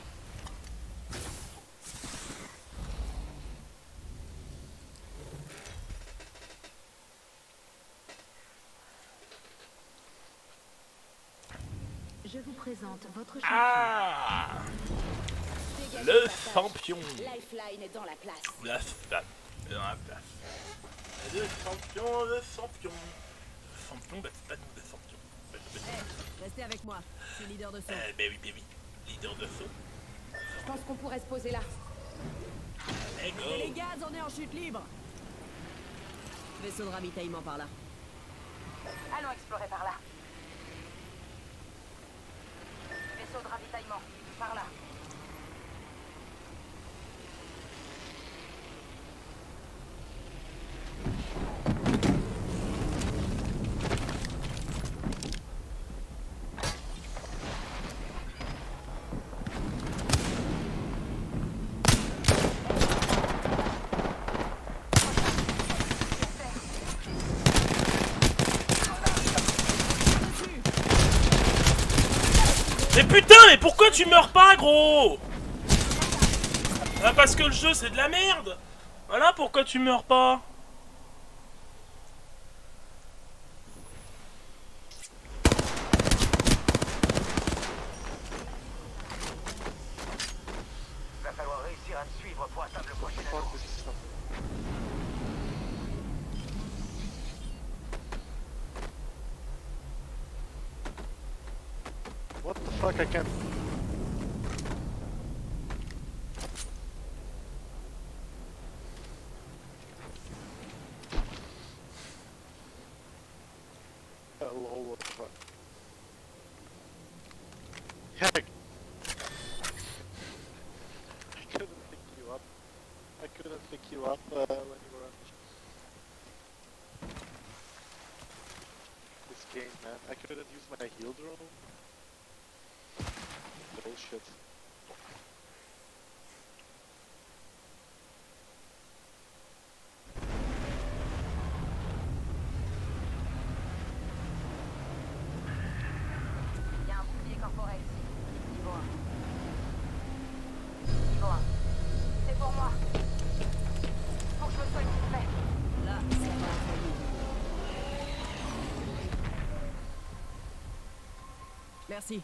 Je vous présente votre champion. Ah, le champion. Lifeline est dans la place. La femme dans la place. Le champion, le champion. Le champion, bah c'est pas nous le champion. Restez avec moi. Je suis leader de saut. Ben oui. Leader de saut. Je pense qu'on pourrait se poser là. Allez, go. Et les gaz, on est en chute libre. Vaisseau de ravitaillement par là. Allons explorer par là. Vaisseau de ravitaillement, par là. Mais putain, mais pourquoi tu meurs pas, gros? Ah, parce que le jeu c'est de la merde. Voilà pourquoi tu meurs pas. Va falloir réussir à me suivre pour atteindre le prochain anneau. What the fuck, I can't... Hello, what the fuck? up when you were on this game, man. I couldn't use my heal drone. Bullshit. Il y a un bouclier corporel ici. Niveau 1. Niveau 1. C'est pour moi. Faut que je me soigne vite fait. Là, ça va envoyer. Merci.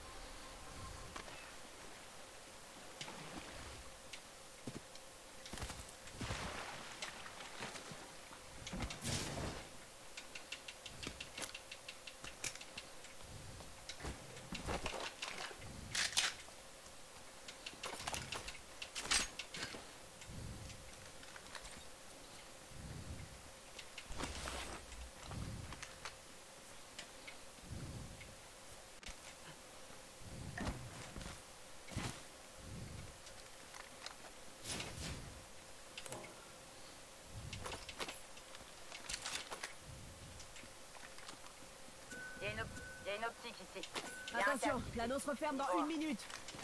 Il y a une optique ici. Il y a un Attention, câble. l'anneau se referme dans 1 minute.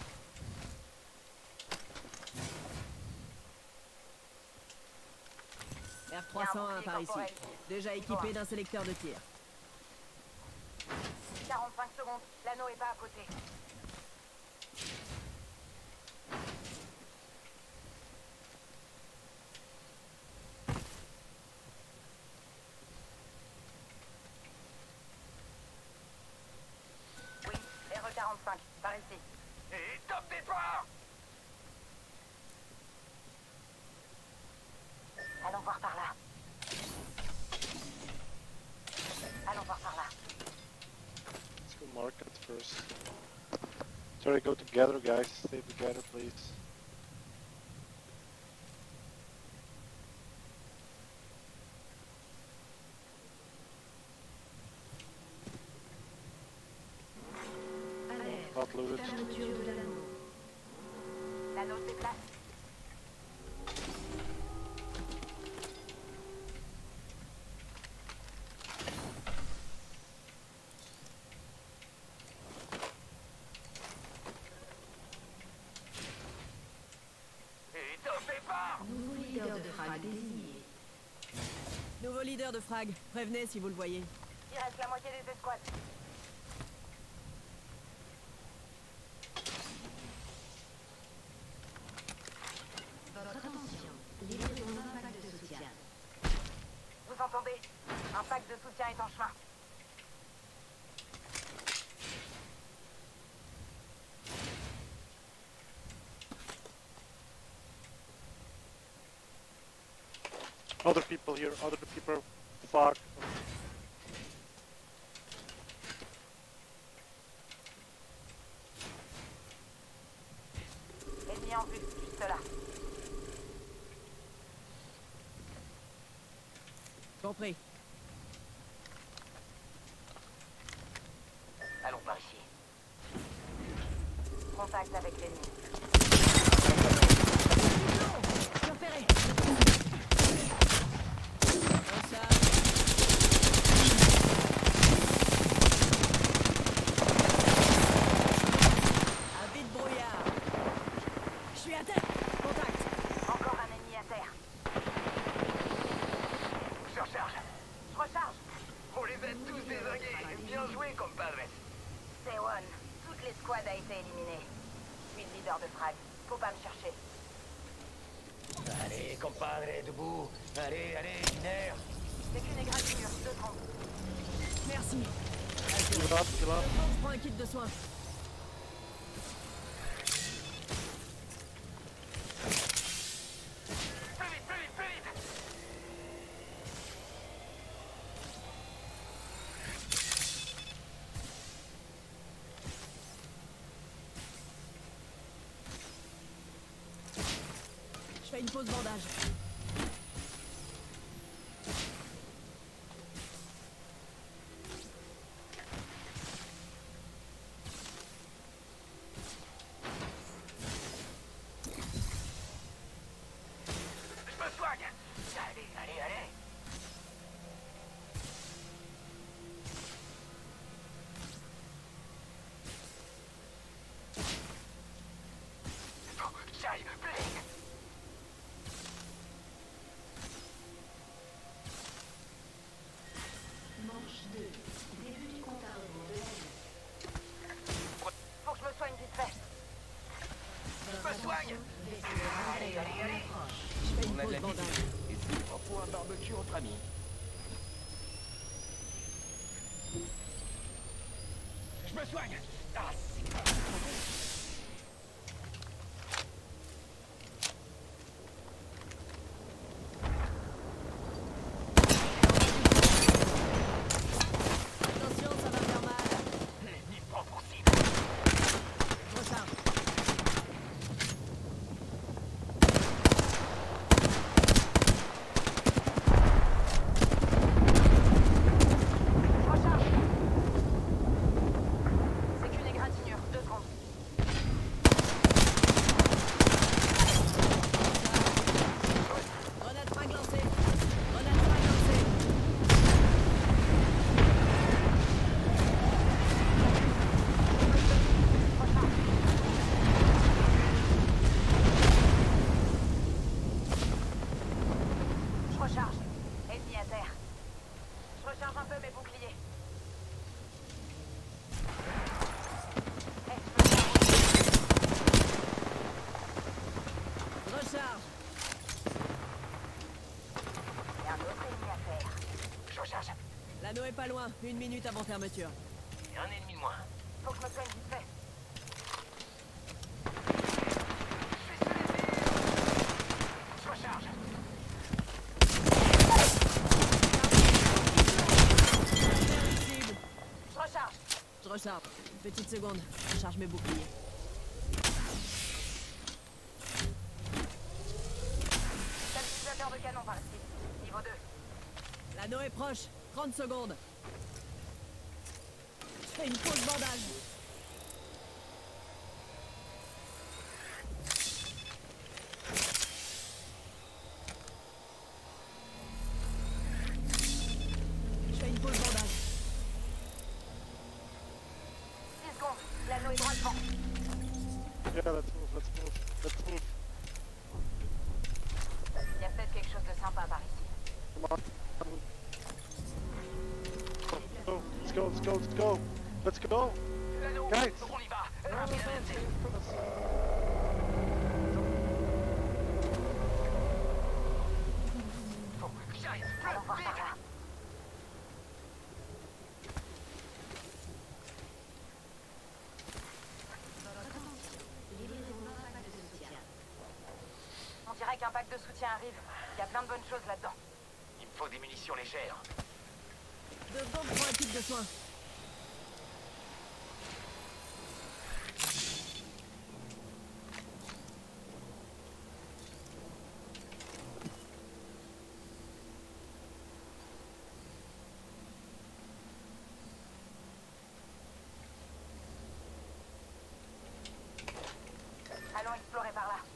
R301 par ici. Déjà équipé d'un sélecteur de tir. 45 secondes. L'anneau est pas à côté. Oui, RE45, par ici. Et top départ! Allons voir par là. Allons voir par là. Let's go market first. Sorry, go together, guys. Stay together, please. Not loaded. Fermeture de l'anneau. L'anneau se déplace. Et top départ! Nouveau leader de frag désigné. Nouveau leader de frag. Prévenez si vous le voyez. Il reste la moitié des escouades. Votre attention. Livraison d'un pack de soutien. Vous entendez? Un pack de soutien est en chemin. Other people here, other people. Fuck. Ennemi en vue, juste là. Compris. Allons par ici. Contact avec l'ennemi. Repéré. Un vide brouillard. Je suis à terre. Contact. Encore un ennemi à terre. Je recharge. Je recharge. On les a tous désingués. Bien joué, compadres. C'est one. Toute l'escouade a été éliminée. Je suis le leader de frag. Faut pas me chercher. Allez, compadre, debout. Allez, allez, Miner. C'est qu'une égratignure, 2 secondes. Merci. Kill up, kill up. Je prends un kit de soins. Plus vite, plus vite, plus vite! Je fais une pause bandage. Je me soigne! soigne. Allez, allez. Je fais une pause bandage. Et c'est pas pour un barbecue entre amis. Je me soigne. Ah, Attention, ça va faire mal. l'ennemi pas possible. Recharge. Recharge. C'est qu'une égratignure. 2 secondes. Grenade frag lancée. Grenade frag lancée. Je recharge. Ennemi à terre. Je recharge un peu mes boucliers. Recharge. Et un autre ennemi à terre. Je recharge. L'anneau est pas loin. 1 minute avant fermeture. Et un ennemi de moins. Faut que je me soigne vite fait. Je recharge. Cible. Je recharge. Je recharge. Petite seconde. Je charge mes boucliers. Stabilisateur de canon par ici. Niveau 2. L'anneau est proche. 30 secondes. Je fais une pause bandage. Je fais une pause bandage. 10 secondes. L'anneau est droit devant. Yeah, let's move, let's move, let's move. Il y a peut-être quelque chose de sympa par ici. Come on. Let's go, let's go, let's go. Let's go. L'anneau. Guys. On y va. Rapidamente. Faut que j'arrive. Allons voir par là. On dirait qu'un pack de soutien arrive. Il y a plein de bonnes choses là-dedans. Il me faut des munitions légères. 2 secondes pour un kit de soins. Allons explorer par là.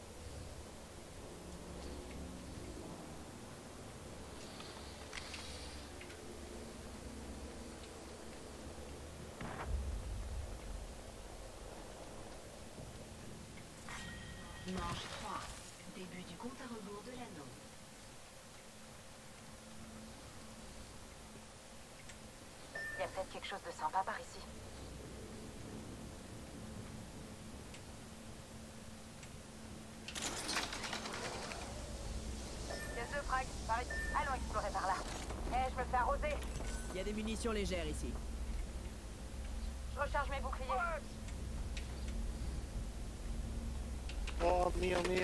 Manche 3. Début du compte à rebours de l'anneau. Il y a peut-être quelque chose de sympa par ici. Il y a 2 frags par ici. Allons explorer par là. Eh, je me fais arroser. Il y a des munitions légères ici. Je recharge mes boucliers. Oh, me, me.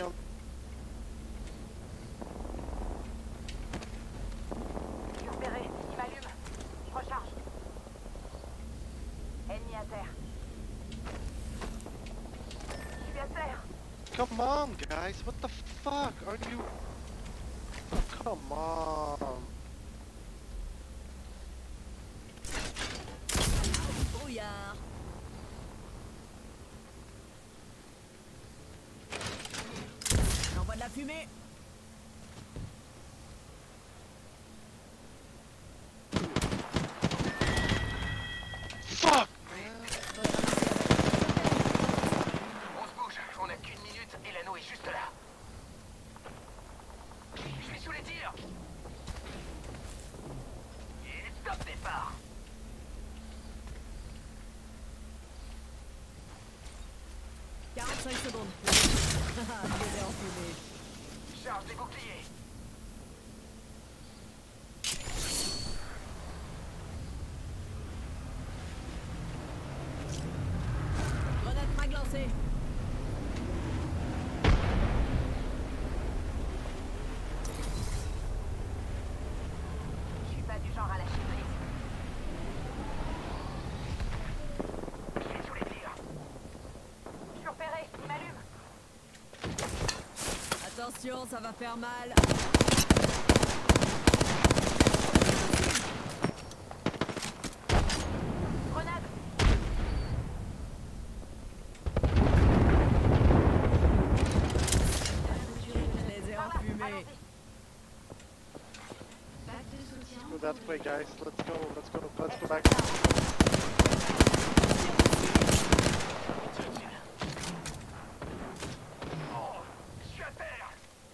Je suis repéré. Il m'allume. Je recharge. Ennemi à terre. Je suis à terre. Come on, guys. What the fuck are you? Oh, come on. Brouillard. J'envoie de la fumée. Fuck! On se bouge. On a qu'une minute et l'anneau est juste là. Je suis sous les tirs. Et stop départ. « 45 secondes. Bébé enfumé. Charge des boucliers. Grenade frag lancée. Je suis pas du genre à lâcher prise. Je suis sous les tirs. Je suis repéré, il m'allume. Attention, ça va faire mal. Grenade. Je les ai enfumés. Go that way, guys. Let's go back. Oh, je suis à terre.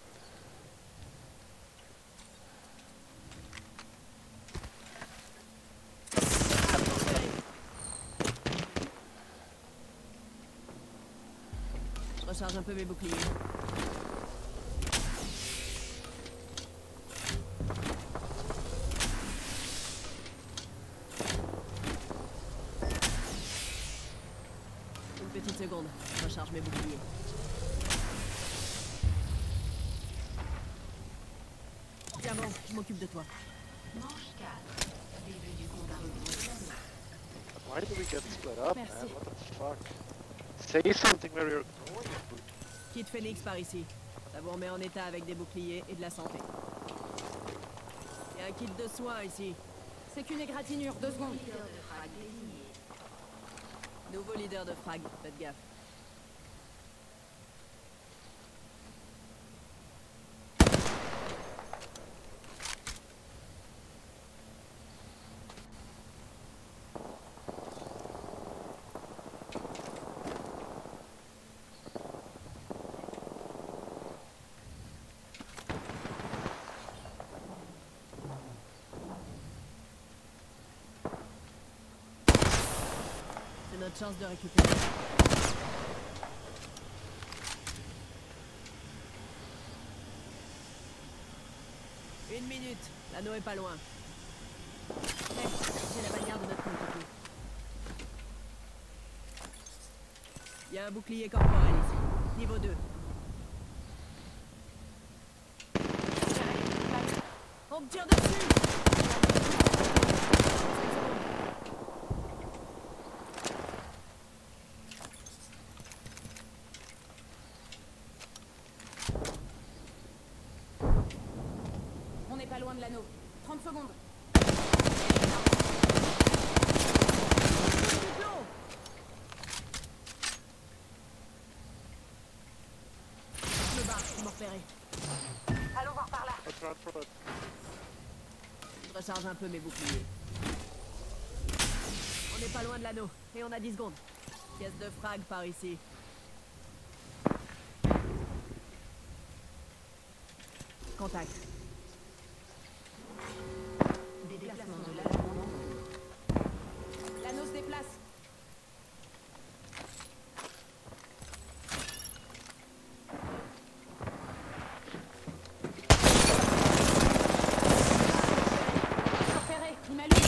Je recharge un peu mes boucliers. Une petite seconde, je recharge mes boucliers. Tiens bon, je m'occupe de toi. Manche 4. Début du compte à rebours de l'anneau. Why do we get split up, Merci. man? What the fuck? Say something where you're going. Kit Phoenix par ici. Ça vous remet en état avec des boucliers et de la santé. Il y a un kit de soins ici. C'est qu'une égratignure, 2 secondes. Leader de frag désigné. Nouveau leader de frag, faites gaffe. C'est notre chance de récupérer. Une minute, l'anneau est pas loin. Hé, j'ai la bannière de notre compte. Il y a un bouclier corporel ici. Niveau 2. On me tire dessus! On n'est pas loin de l'anneau. 30 secondes. Je me barre, je m'en repérer. Allons voir par là. Front. Je recharge un peu mes boucliers. On n'est pas loin de l'anneau, et on a 10 secondes. Pièce de frag par ici. Contact. Déplacement de l'anneau. L'anneau se déplace. Je suis repéré, il m'allume.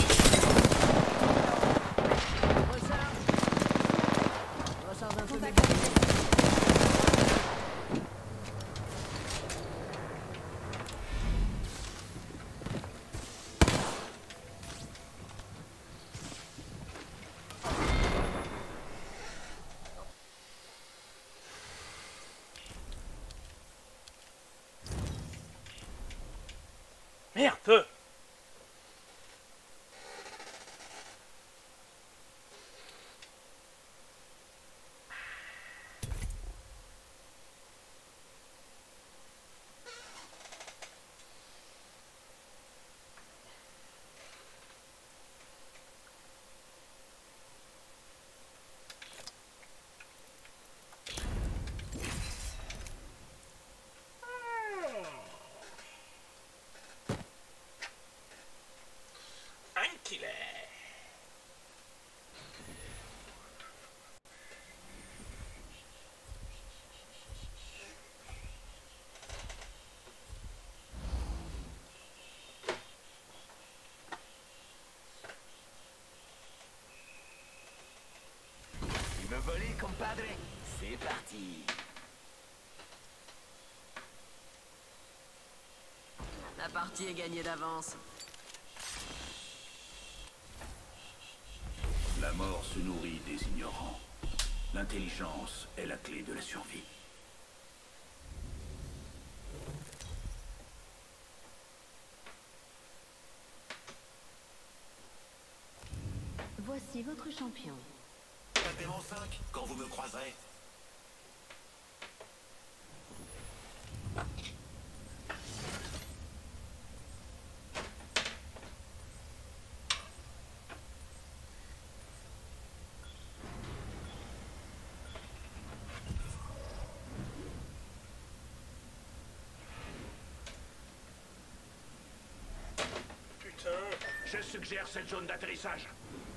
Recharge. Recharge un peu mes Contact. boucliers. Merde! compadre. C'est parti. La partie est gagnée d'avance. La mort se nourrit des ignorants. L'intelligence est la clé de la survie. Voici votre champion. Tapez en 5 quand vous me croiserez. Putain. Je suggère cette zone d'atterrissage.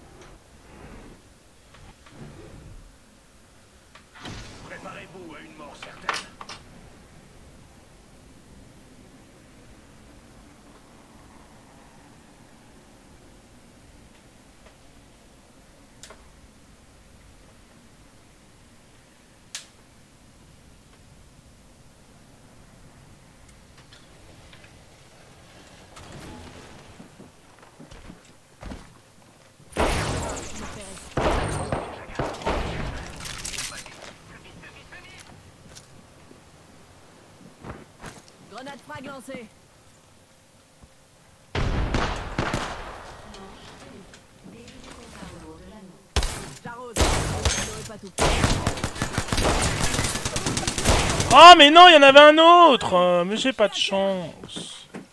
Préparez-vous à une mort certaine. Grenade frag lancée. J'arrose. J'aurais pas tout. Oh mais non, il y en avait un autre. Mais j'ai pas de chance.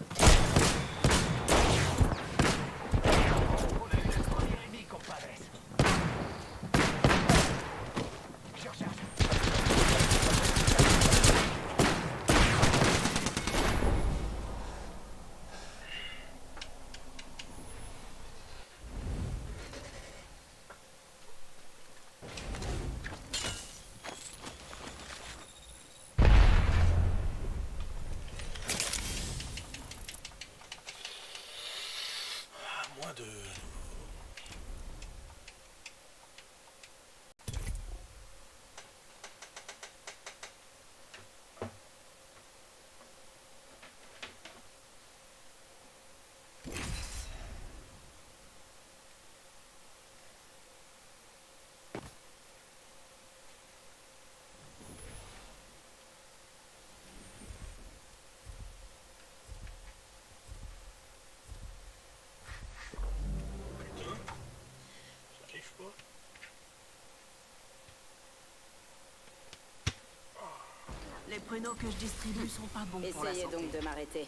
Les pruneaux que je distribue sont pas bons pour la santé. Essayez donc de m'arrêter.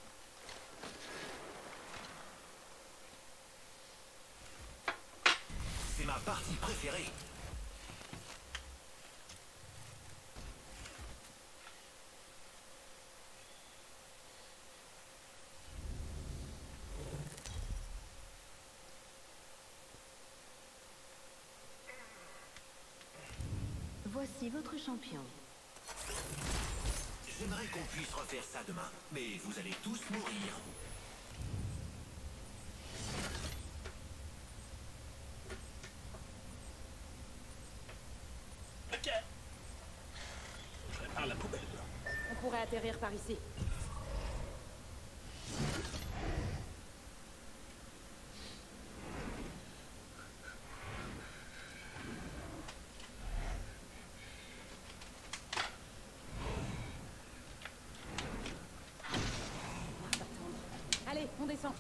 C'est ma partie préférée. Voici votre champion. J'aimerais qu'on puisse refaire ça demain, mais vous allez tous mourir. Ok. Je prépare la poubelle. On pourrait atterrir par ici. Allez, on descend.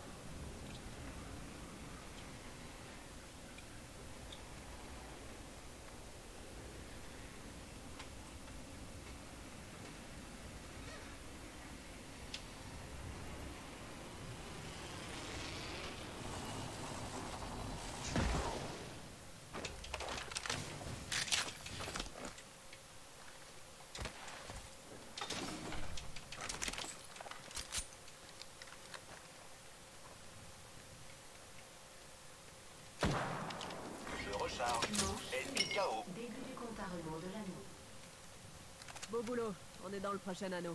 Ennemi KO. Début du compte à rebours de l'anneau. Beau boulot, on est dans le prochain anneau.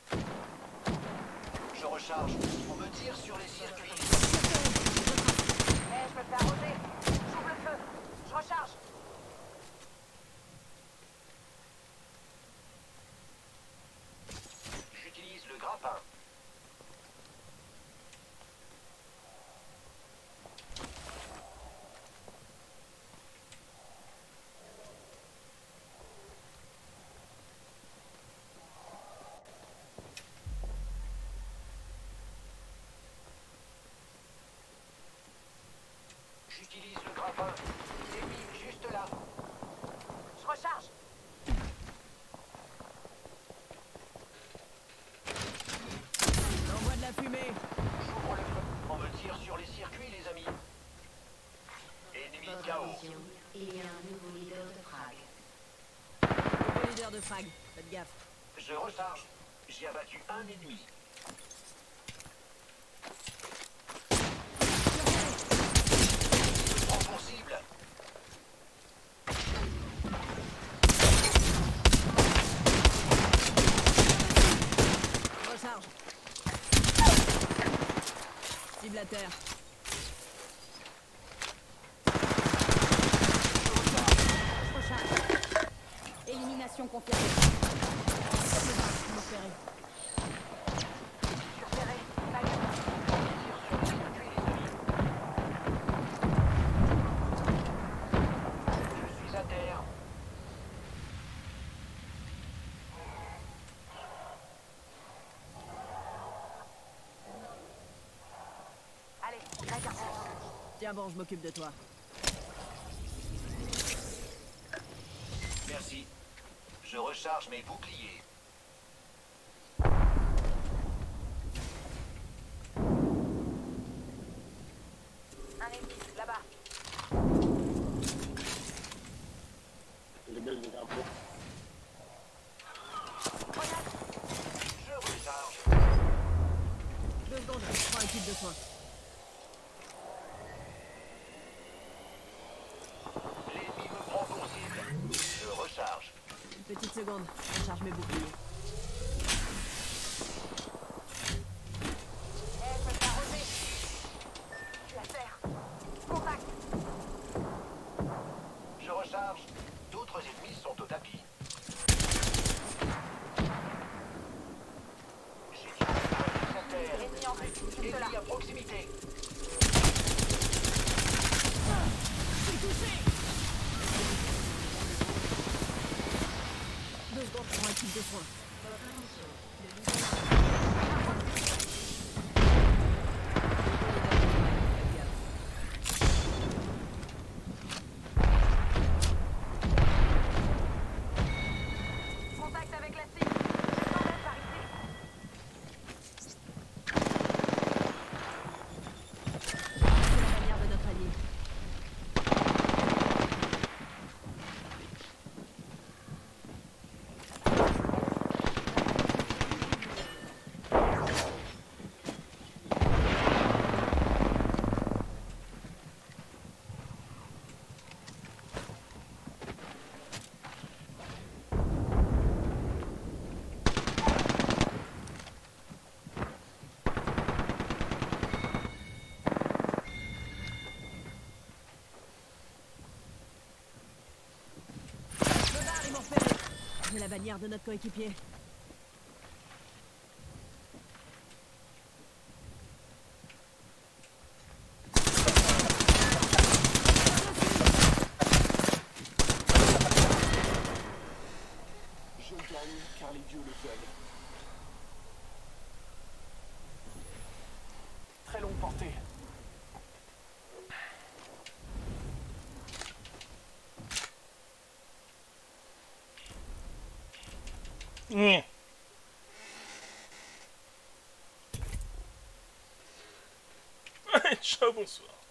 Je recharge. On me tire sur les circuits. Je me fais arroser. J'ouvre le feu. Je recharge. Utilise le grappin. Ennemi juste là. Je recharge. J'envoie de la fumée. J'ouvre le feu. On me tire sur les circuits, les amis. Ennemi Votre KO. attention, il y a un nouveau leader de frag. Nouveau leader de frag. Faites gaffe. Je recharge. J'ai abattu un ennemi. Je prends pour cible. Recharge. Cible à terre. Je recharge. Élimination confirmée. Repéré. Surserré. Salut. Tire sur les circuits, les amis. Je suis à terre. Allez, la carte. Tiens bon, je m'occupe de toi. Merci. Je recharge mes boucliers. Un ennemi, là-bas. Les gars, il est un peu. Je recharge. 2 secondes, je prends un kit de soins. L'ennemi me prend pour cible. Je recharge. Une petite seconde, je charge mes boucliers. Eh, je me fais arroser. Je la serre. Contact. Je recharge. D'autres ennemis sont au tapis. J'ai tiré un fixateur. Ennemi en vue, juste là. Ennemi à proximité. Je suis touché. 2 secondes, je prends un kit de soins. Votre attention, le leader Contact avec la cible. Je t'emmène par ici. C'est la bannière de notre allié. Le bar, ils m'ont repéré. J'ai la bannière de notre coéquipier. Je gagne car les dieux le veulent. Très longue portée. Ciao, bonsoir.